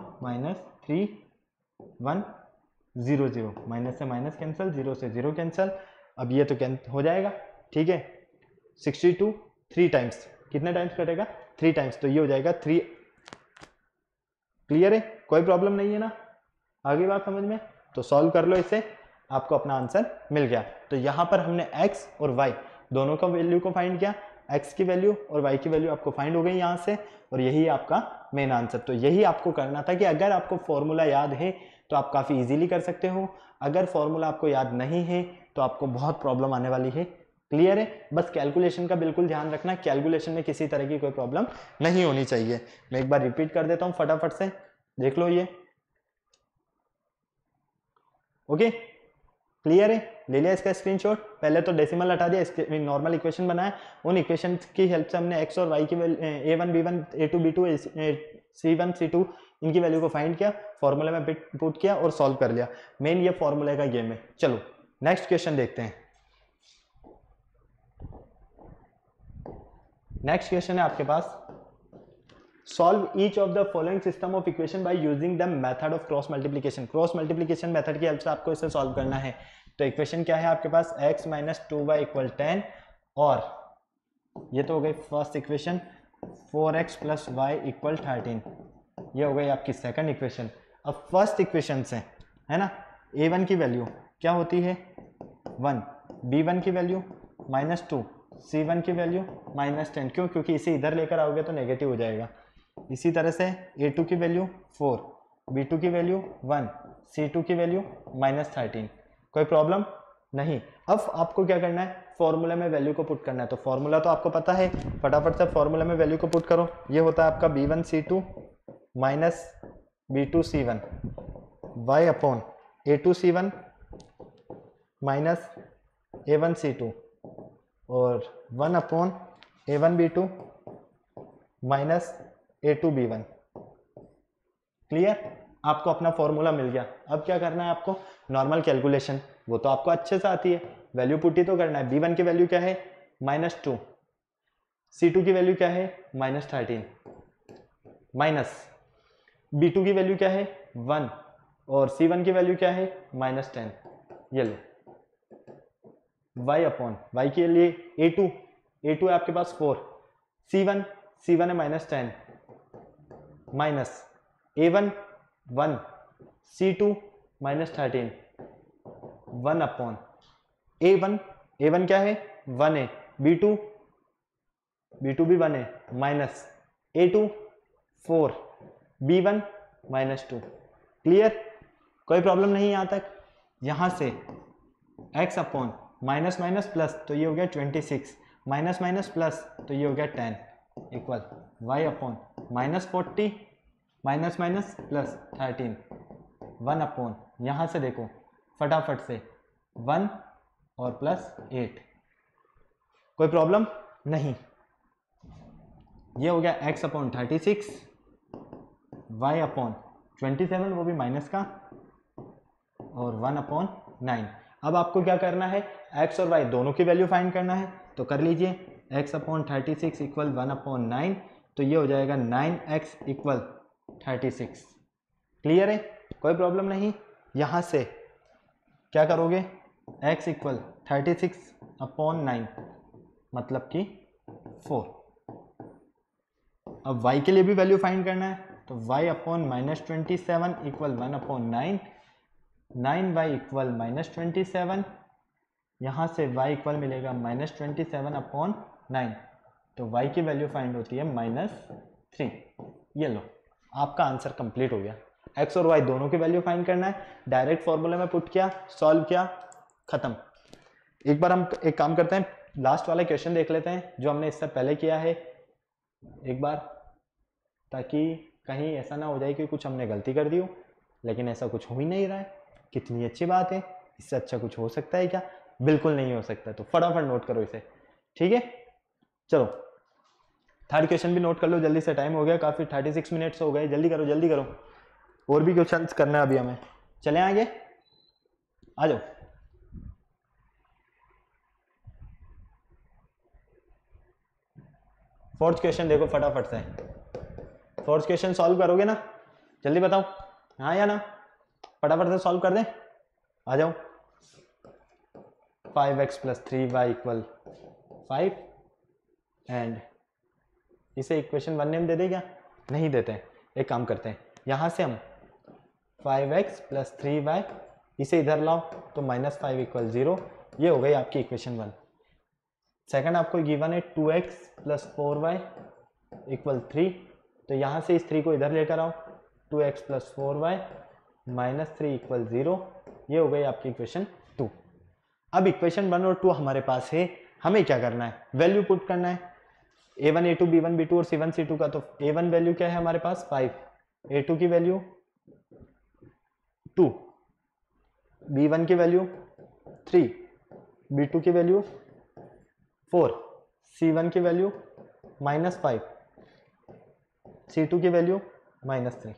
-3100, माइनस से माइनस कैंसिल, 0 से 0 कैंसिल, अब ये तो हो जाएगा। ठीक है, 62 3 टाइम्स, कितने टाइम्स कटेगा, 3 टाइम्स, तो ये हो जाएगा 3। क्लियर है, कोई प्रॉब्लम नहीं है ना, आगे बात समझ में, तो सॉल्व कर लो इसे, आपको अपना आंसर मिल गया। तो यहाँ पर हमने x और y दोनों का वैल्यू को फाइंड किया, x की वैल्यू और y की वैल्यू आपको फाइंड हो गई यहाँ से, और यही आपका मेन आंसर। तो यही आपको करना था कि अगर आपको फॉर्मूला याद है तो आप काफ़ी इजीली कर सकते हो, अगर फॉर्मूला आपको याद नहीं है तो आपको बहुत प्रॉब्लम आने वाली है। क्लियर है, बस कैलकुलेशन का बिल्कुल ध्यान रखना, कैलकुलेशन में किसी तरह की कोई प्रॉब्लम नहीं होनी चाहिए। मैं एक बार रिपीट कर देता हूँ, फटाफट से देख लो ये। ओके, क्लियर है, ले लिया इसका स्क्रीनशॉट। पहले तो डेसिमल हटा दिया, नॉर्मल इक्वेशन बनाया, उन इक्वेशन की हेल्प से हमने x और y की a1 b1 a2 b2 c1 c2 इनकी वैल्यू को फाइंड किया, फॉर्मूले में पुट किया और सॉल्व कर लिया। मेन ये फॉर्मूले का गेम है। चलो नेक्स्ट क्वेश्चन देखते हैं। नेक्स्ट क्वेश्चन है आपके पास, solve each of the following system of equation by using the method of cross multiplication. Cross multiplication method की हेल्प से आपको इसे सॉल्व करना है। तो इक्वेशन क्या है आपके पास, x - 2y = 10, और ये तो हो गई फर्स्ट इक्वेशन, 4x + y = 13, ये हो गई आपकी सेकंड इक्वेशन। अब फर्स्ट इक्वेशन से है ना, a1 की वैल्यू क्या होती है 1, b1 की वैल्यू -2, c1 की वैल्यू -10, क्यों, क्योंकि इसे इधर लेकर आओगे तो नेगेटिव हो जाएगा। इसी तरह से a2 की वैल्यू 4, b2 की वैल्यू 1, c2 की वैल्यू -13, कोई प्रॉब्लम नहीं। अब आपको क्या करना है, फॉर्मूला में वैल्यू को पुट करना है। तो फॉर्मूला तो आपको पता है, फटाफट से फॉर्मूला में वैल्यू को पुट करो। ये होता है आपका b1 c2 - b2 c1 y upon a2 c1 - a1 c2 और 1 upon a1 b2 - a2 b1। Clear, आपको अपना फॉर्मूला मिल गया। अब क्या करना है आपको, नॉर्मल कैलकुलेशन, वो तो आपको अच्छे से आती है, वैल्यू पुट ही तो करना है। b1 की वैल्यू क्या है -2, c2 की वैल्यू क्या है -13, माइनस b2 की वैल्यू क्या है 1, और c1 की वैल्यू क्या है -10। ये लो y अपॉन y के लिए a2 है आपके पास 4, c1 है -10, minus a1 1, c2 -13, 1 upon a1 क्या है 1 है, b2 भी 1 है, माइनस a2 4, b1 -2। क्लियर, कोई प्रॉब्लम नहीं यहाँ तक। यहाँ से x upon minus minus plus, तो ये हो गया 26, माइनस माइनस प्लस, तो ये हो गया 10, equal Y upon -40 minus minus plus 13 1 upon, यहाँ से देखो फटाफट से 1 और प्लस 8। कोई प्रॉब्लम नहीं। ये हो गया x अपॉन 36, y अपॉन 27 वो भी माइनस का, और 1 अपॉन 9। अब आपको क्या करना है, x और y दोनों की वैल्यू फाइंड करना है, तो कर लीजिए। x अपॉन 36 इक्वल 1 अपॉन 9, तो ये हो जाएगा 9x इक्वल 36। क्लियर है, कोई प्रॉब्लम नहीं। यहाँ से क्या करोगे, x इक्वल 36 अपॉन 9 मतलब कि 4। अब y के लिए भी वैल्यू फाइंड करना है, तो y upon -27 equal 1 upon 9, 9y equal -27, यहाँ से y इक्वल मिलेगा -27 अपॉन 9, तो y की वैल्यू फाइंड होती है -3। ये लो, आपका आंसर कंप्लीट हो गया। x और y दोनों की वैल्यू फाइंड करना है, डायरेक्ट फॉर्मूले में पुट किया, सॉल्व किया, खत्म। एक बार हम एक काम करते हैं, लास्ट वाला क्वेश्चन देख लेते हैं जो हमने इससे पहले किया है एक बार, ताकि कहीं ऐसा ना हो जाए कि कुछ हमने गलती कर दी हो, लेकिन ऐसा कुछ हो ही नहीं रहा है। कितनी अच्छी बात है, इससे अच्छा कुछ हो सकता है क्या? बिल्कुल नहीं हो सकता। तो फटाफट नोट करो इसे, ठीक है। चलो थर्ड क्वेश्चन भी नोट कर लो जल्दी से, टाइम हो गया काफी, 36 मिनट्स हो गए, जल्दी करो जल्दी करो, और भी क्वेश्चन करना है अभी हमें। चले आगे, आ जाओ। फोर्थ क्वेश्चन देखो फटाफट से, फोर्थ क्वेश्चन सॉल्व करोगे ना, जल्दी बताओ, हाँ या ना, फटाफट से सॉल्व कर दें, आ जाओ। 5x + 3y = 5 एंड इसे इक्वेशन 1 नेम दे दे क्या? नहीं देते हैं, एक काम करते हैं, यहाँ से हम 5x + 3y इसे इधर लाओ तो -5 = 0, ये हो गई आपकी इक्वेशन 1। सेकंड आपको गिवन है 2x + 4y = 3, तो यहाँ से इस 3 को इधर लेकर आओ, 2x + 4y -3 = 0, ये हो गई आपकी इक्वेशन 2। अब इक्वेशन 1 और 2 हमारे पास है, हमें क्या करना है, वैल्यू पुट करना है, a1 a2 b1 b2 और c1 c2 का। तो a1 वैल्यू क्या है हमारे पास 5, a2 की वैल्यू 2, b1 की वैल्यू 3, b2 की वैल्यू 4, c1 की वैल्यू -5, c2 की वैल्यू -3।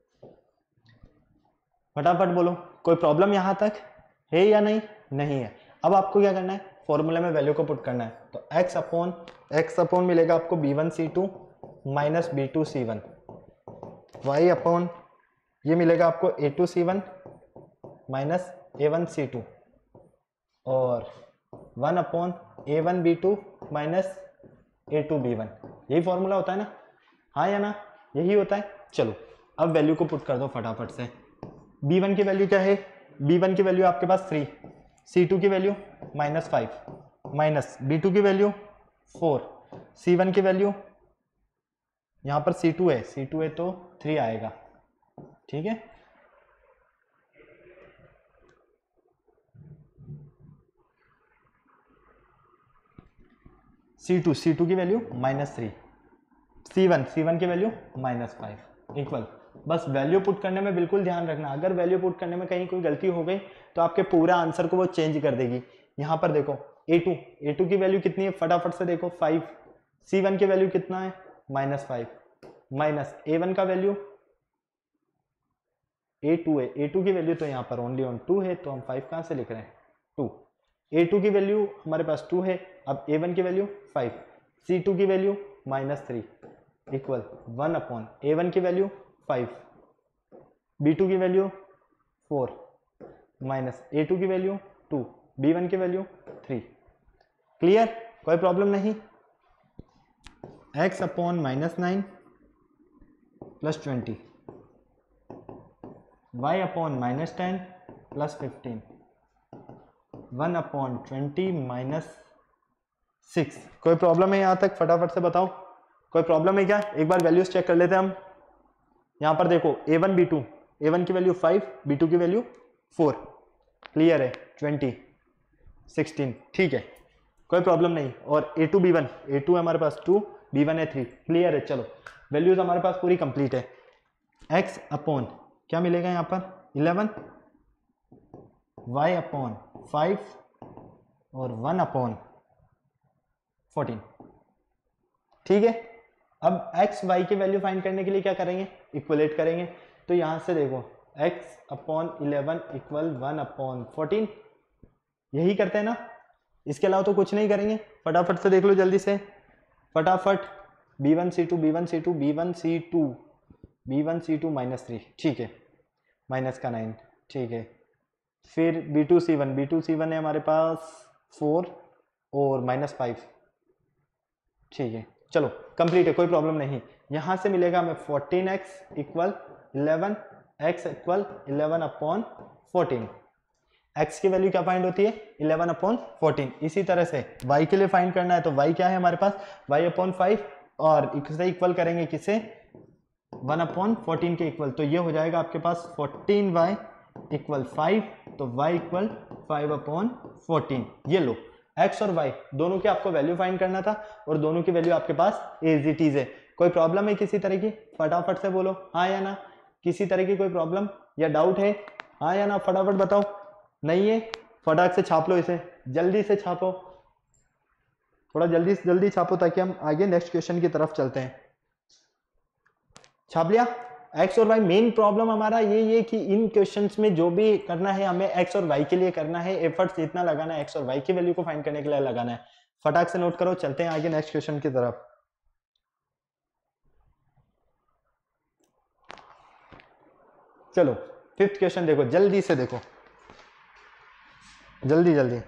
फटाफट बोलो, कोई प्रॉब्लम यहां तक है या नहीं? नहीं है। अब आपको क्या करना है, फॉर्मूला में वैल्यू को पुट करना है, तो x अपॉन मिलेगा आपको b1 c2 - b2 c1, y upon ये मिलेगा आपको a2 c1 - a1 c2, और 1 upon a1 b2 - a2 b1। यही फॉर्मूला होता है ना, हाँ या ना, यही होता है। चलो अब वैल्यू को पुट कर दो फटाफट से। b1 की वैल्यू क्या है, b1 की वैल्यू आपके पास 3, c2 की वैल्यू -5, माइनस b2 की वैल्यू 4, c1 की वैल्यू, यहां पर c2 है तो 3 आएगा, ठीक है। c2 की वैल्यू -3, c1 की वैल्यू -5 इक्वल। बस वैल्यू पुट करने में बिल्कुल ध्यान रखना, अगर वैल्यू पुट करने में कहीं कोई गलती हो गई तो आपके पूरा आंसर को वो चेंज कर देगी। यहां पर देखो a2 की वैल्यू कितनी है, फटाफट से देखो 5, c1 की वैल्यू कितना है -5, माइनस a1 का वैल्यू a2 है, a2 की वैल्यू तो यहाँ पर ओनली ऑन 2 है, तो हम 5 कहाँ से लिख रहे हैं 2, a2 की वैल्यू हमारे पास 2 है, अब a1 की वैल्यू 5, c2 की वैल्यू -3 इक्वल 1 अपॉन a1 की वैल्यू 5, b2 की वैल्यू 4 माइनस a2 की वैल्यू 2, b1 की वैल्यू 3। क्लियर, कोई प्रॉब्लम नहीं। x upon -9 + 20, y upon -10 + 15, 1 upon 20 - 6। कोई प्रॉब्लम है यहाँ तक, फटाफट से बताओ, कोई प्रॉब्लम है क्या? एक बार वैल्यूज चेक कर लेते हैं हम। यहाँ पर देखो a1 b2, a1 की वैल्यू 5, b2 की वैल्यू 4, क्लियर है, 20 16, ठीक है, कोई प्रॉब्लम नहीं। और a2 b1, a2 है हमारे पास 2, b1 है 3, क्लियर है। चलो वैल्यूज हमारे पास पूरी कंप्लीट है। x अपॉन क्या मिलेगा यहाँ पर 11, y अपॉन 5 और 1 अपॉन 14, ठीक है। अब x y की वैल्यू फाइंड करने के लिए क्या करेंगे, इक्वलेट करेंगे। तो यहां से देखो x अपॉन 11 इक्वल 1 अपॉन 14, यही करते हैं ना, इसके अलावा तो कुछ नहीं करेंगे। फटाफट से देख लो जल्दी से, फटाफट b1 c2 b1 c2 b1 c2 b1 c2 -3, ठीक है, माइनस का 9, ठीक है। फिर b2 c1 है हमारे पास 4 और -5, ठीक है। चलो कंप्लीट है, कोई प्रॉब्लम नहीं। यहां से मिलेगा हमें 14x equal 11, x equal 11 upon 14। x की वैल्यू क्या फाइंड होती है 11 अपॉन 14। इसी तरह से y के लिए फाइंड करना है, तो y क्या है हमारे पास y अपॉन 5, और इसे इक्वल करेंगे किसे 1 अपॉन 14 के इक्वल, तो ये हो जाएगा आपके पास 14y इक्वल 5, तो y इक्वल 5 अपॉन 14। ये लो x और y दोनों की आपको वैल्यू फाइंड करना था, और दोनों की वैल्यू आपके पास एज इट इज है। कोई प्रॉब्लम है किसी तरह की, फटाफट से बोलो हाँ या ना। किसी तरह की कोई प्रॉब्लम या डाउट है, हाँ या ना, फटाफट बताओ। नहीं है, फटाक से छाप लो इसे, जल्दी से छापो, थोड़ा जल्दी से जल्दी छापो ताकि हम आगे नेक्स्ट क्वेश्चन की तरफ चलते हैं। छाप लिया। एक्स और वाई, मेन प्रॉब्लम हमारा ये कि इन क्वेश्चंस में जो भी करना है हमें एक्स और वाई के लिए करना है, एफर्ट्स जितना लगाना है एक्स और वाई की वैल्यू को फाइंड करने के लिए लगाना है। फटाक से नोट करो, चलते हैं आगे नेक्स्ट क्वेश्चन की तरफ। चलो फिफ्थ क्वेश्चन देखो, जल्दी से देखो, जल्दी जल्दी।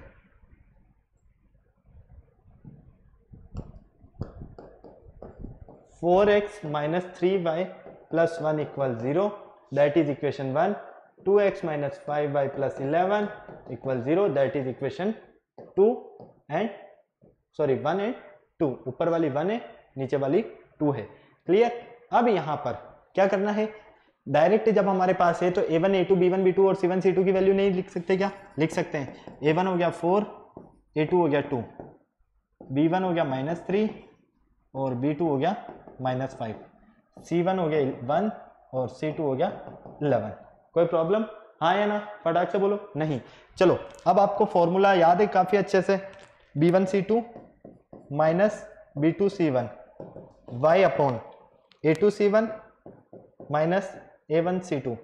Four X minus 3y plus 1 equal 0, that is equation 1। 2x minus 5y plus 11 equal 0, that is equation 2 and 1 and 2। ऊपर वाली 1 है, नीचे वाली 2 है, क्लियर। अब यहां पर क्या करना है, डायरेक्ट जब हमारे पास है तो a1 a2 b1 b2 और c1 c2 की वैल्यू नहीं लिख सकते क्या, लिख सकते हैं। a1 हो गया 4, a2 हो गया 2, b1 हो गया -3 और b2 हो गया -5, c1 हो गया 1 और c2 हो गया 11। कोई प्रॉब्लम, हाँ या ना, फटाक से बोलो नहीं। चलो अब आपको फॉर्मूला याद है काफी अच्छे से, b1 c2 minus b2 c1 y upon a2 c1 minus a1 c2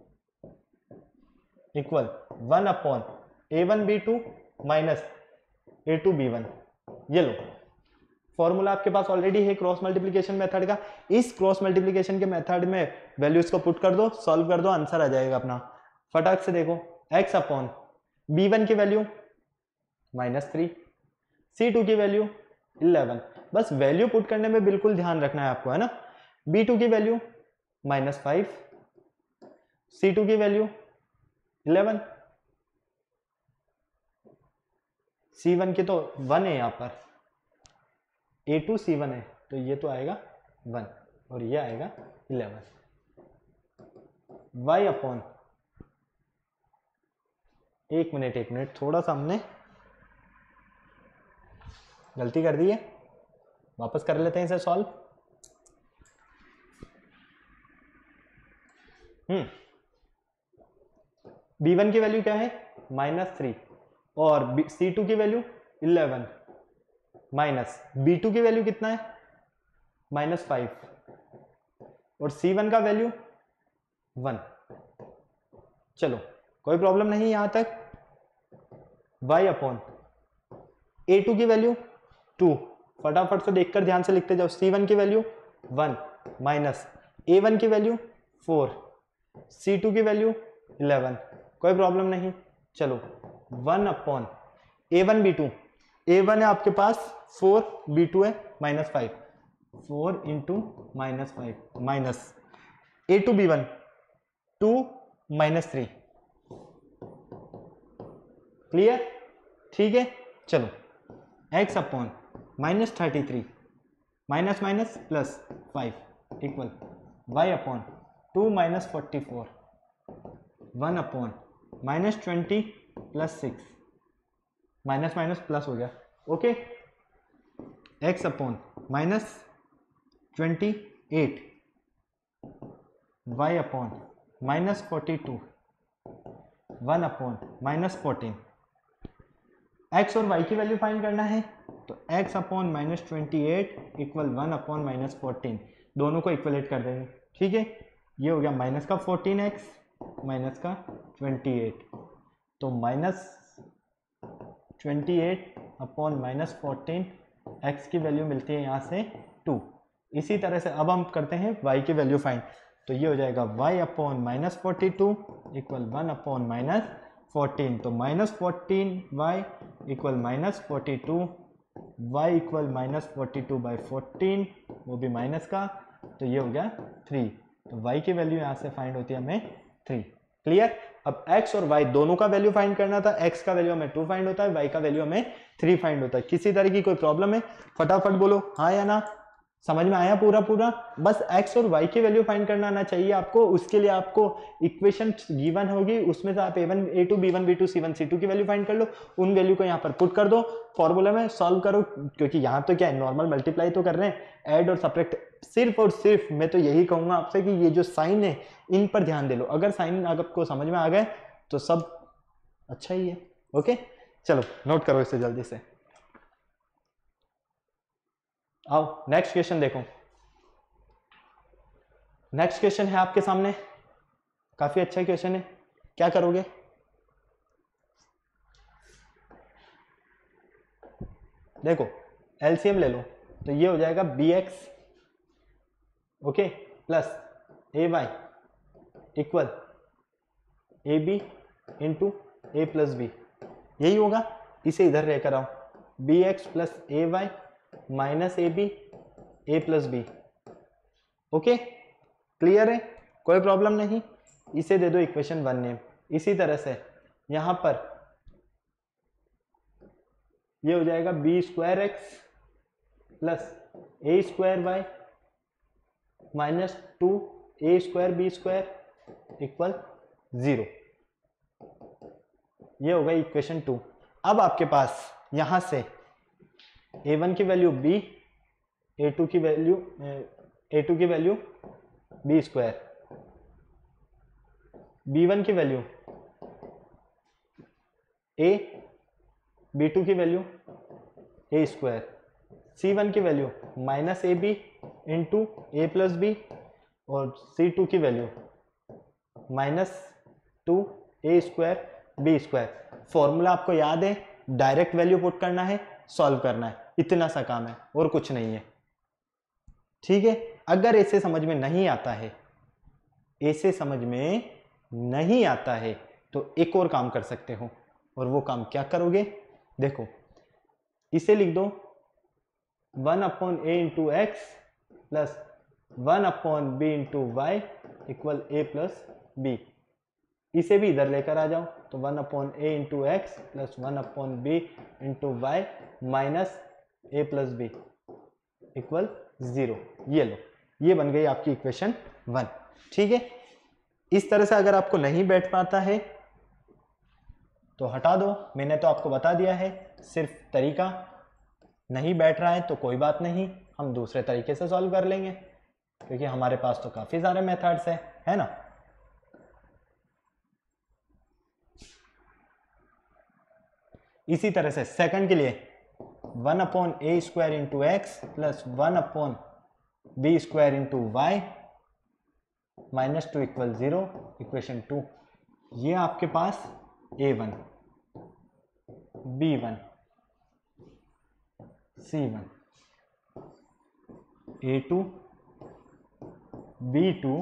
equal 1 upon a1 b2 minus a2 b1। ये लो फॉर्मूला आपके पास ऑलरेडी है क्रॉस मल्टीप्लिकेशन मेथड का। इस क्रॉस मल्टीप्लिकेशन के मेथड में वैल्यूज को पुट कर दो, सॉल्व कर दो, आंसर आ जाएगा अपना। फटाक से देखो, x अपॉन b1 की वैल्यू -3, c2 की वैल्यू 11। बस वैल्यू पुट करने में बिल्कुल ध्यान रखना है आपको, है ना। b2 की वैल्यू -5, c2 की वैल्यू 11, c1 की तो 1 है यहां पर, a2 c1 है तो ये तो आएगा 1 और ये आएगा 11। y अपॉन, एक मिनट थोड़ा सा हमने गलती कर दी है, वापस कर लेते हैं इसे सॉल्व। b1 की वैल्यू क्या है -3 और c2 की वैल्यू 11 माइनस b2 की वैल्यू कितना है -5 और c1 का वैल्यू 1। चलो कोई प्रॉब्लम नहीं यहां तक। y अपॉन a2 की वैल्यू 2, फटाफट से देखकर ध्यान से लिखते जाओ। c1 की वैल्यू 1 माइनस a1 की वैल्यू 4, c2 की वैल्यू 11। कोई प्रॉब्लम नहीं। चलो 1 अपॉन a1 b2, a1 है आपके पास 4, b2 है -5, 4 into -5 minus a2 b1 2 -3, clear, ठीक है। चलो x upon -33 minus minus plus 5 equal y upon 2 -44, 1 upon -20 plus 6, minus minus plus हो गया, okay. x upon 28 y upon -42 1 upon -14। x और y की वैल्यू फाइंड करना है, तो x अपॉन -28 इक्वल 1 अपॉन -14, दोनों को इक्वलेट कर देंगे। ठीक है, ये हो गया माइनस का 14x माइनस का 28, तो -28 अपॉन -14, x की वैल्यू मिलती है यहाँ से 2। इसी तरह से अब हम करते हैं y की वैल्यू फाइंड, तो ये हो जाएगा y अपॉन -42 इक्वल 1 अपॉन -14, तो -14y इक्वल -42, y इक्वल -42/14, वो भी माइनस का, तो ये हो गया 3। तो y की वैल्यू यहाँ से फाइंड होती है हमें 3। क्लियर। अब x और y दोनों का वैल्यू फाइंड करना था, x का वैल्यू हमें 2 फाइंड होता है, y का वैल्यू हमें 3 फाइंड होता है। किसी तरह की कोई प्रॉब्लम है, फटाफट बोलो हाँ या ना। समझ में आया पूरा पूरा? बस x और y की वैल्यू फाइंड करना आना चाहिए आपको। उसके लिए आपको इक्वेशन गिवन होगी, उसमें से आप a1 a2 b1 b2 c1 c2 की वैल्यू फाइंड कर लो, उन वैल्यू को यहाँ पर पुट कर दो, फॉर्मूला में सॉल्व करो, क्योंकि यहाँ तो क्या है, नॉर्मल मल्टीप्लाई तो कर रहे हैं, ऐड और सब्ट्रैक्ट सिर्फ और सिर्फ मैं तो यही कहूंगा आपसे कि ये जो साइन है इन पर ध्यान दे लो। अगर साइन आपको समझ में आ गए तो सब अच्छा ही है। ओके, चलो नोट करो इसे जल्दी से। आओ नेक्स्ट क्वेश्चन देखो। नेक्स्ट क्वेश्चन है आपके सामने, काफी अच्छा क्वेश्चन है। क्या करोगे? देखो एलसीएम ले लो, तो ये हो जाएगा bx okay plus ay equal ab into a plus B, यही होगा। इसे इधर लेकर आओ, bx plus ay minus ab a plus B. Okay, clear है, कोई प्रॉब्लम नहीं। इसे दे दो इक्वेशन 1 नेम। इसी तरह से यहां पर ये हो जाएगा b square X plus a square Y minus 2a square b square equal 0। ये होगा इक्वेशन 2। अब आपके पास यहां से a1 की वैल्यू b, a2 की वैल्यू b स्क्वायर, b1 की वैल्यू a, b2 की वैल्यू a स्क्वायर, c1 की value minus ab into a plus b, और c2 की value -2a square b square. Formula आपको याद है, डायरेक्ट वैल्यू पुट करना है, सॉल्व करना है, इतना सा काम है और कुछ नहीं है। ठीक है, अगर ऐसे समझ में नहीं आता है, ऐसे समझ में नहीं आता है तो एक और काम कर सकते हो, और वो काम क्या करोगे? देखो इसे लिख दो 1 upon a into x plus 1 upon b into y equal a plus b. इसे भी इधर लेकर आ जाओ, तो 1 upon a into x plus 1 upon b into y minus a plus b equal 0। ये लो, ये बन गई आपकी इक्वेशन 1। ठीक है, इस तरह से अगर आपको नहीं बैठ पाता है तो हटा दो, मैंने तो आपको बता दिया है। सिर्फ तरीका नहीं बैठ रहा है तो कोई बात नहीं, हम दूसरे तरीके से सॉल्व कर लेंगे, क्योंकि हमारे पास तो काफी सारे मेथड्स है ना। इसी तरह से सेकंड के लिए 1 upon a square into x plus 1 upon b square into y minus 2 equal 0, equation 2। ये आपके पास a1 b1 c1 a2 b2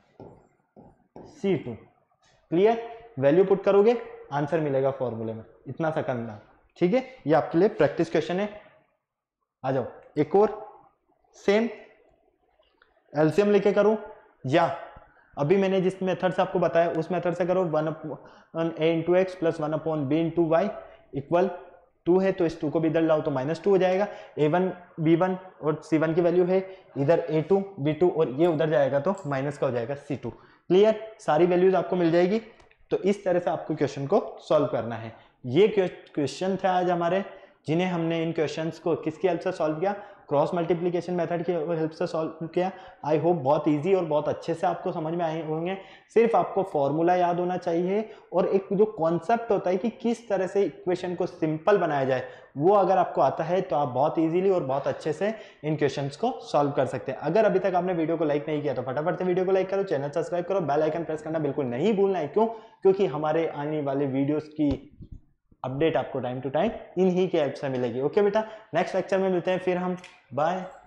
c2। Clear? Value put करोगे, आंसर मिलेगा फॉर्मूले में, इतना सा करना। ठीक है, ये आपके लिए प्रैक्टिस क्वेश्चन है। आ जाओ एक और सेम एलसीएम लेके करो, या अभी मैंने जिस मेथड से आपको बताया उस मेथड से करो। 1 upon a into x plus 1 upon b into y equal 2 है, तो इस 2 को भी इधर लाओ तो -2 हो जाएगा। a1 b1 और c1 की वैल्यू है इधर a2 b2, और ये उधर जाएगा तो माइनस का हो जाएगा c2। क्लियर? सारी वैल्यूज आपको मिल जाएगी। तो इस तरह से आपको क्वेश्चन को सॉल्व करना है। ये क्वेश्चन थे आज हमारे, जिन्हें हमने इन क्वेश्चंस को किसकी हेल्प से सॉल्व किया? क्रॉस मल्टीप्लिकेशन मेथड की हेल्प से सॉल्व किया। आई होप बहुत इजी और बहुत अच्छे से आपको समझ में आए होंगे। सिर्फ आपको फॉर्मूला याद होना चाहिए और एक जो कॉन्सेप्ट होता है कि किस तरह से इक्वेशन को सिंपल बनाया जाए, वो अगर आपको आता है तो आप बहुत इजीली और बहुत अच्छे से इन क्वेश्चंस को सॉल्व कर सकते हैं। अगर अभी तक आपने वीडियो को लाइक नहीं किया तो फटाफट से वीडियो को लाइक करो, चैनल सब्सक्राइब करो, बेल आइकन प्रेस करना बिल्कुल नहीं भूलना है। क्यों? क्योंकि हमारे आने वाले वीडियोस की अपडेट आपको टाइम टू टाइम इन्हीं के हेल्प से मिलेगी। ओके बेटा, नेक्स्ट लेक्चर में मिलते हैं फिर हम। बाय।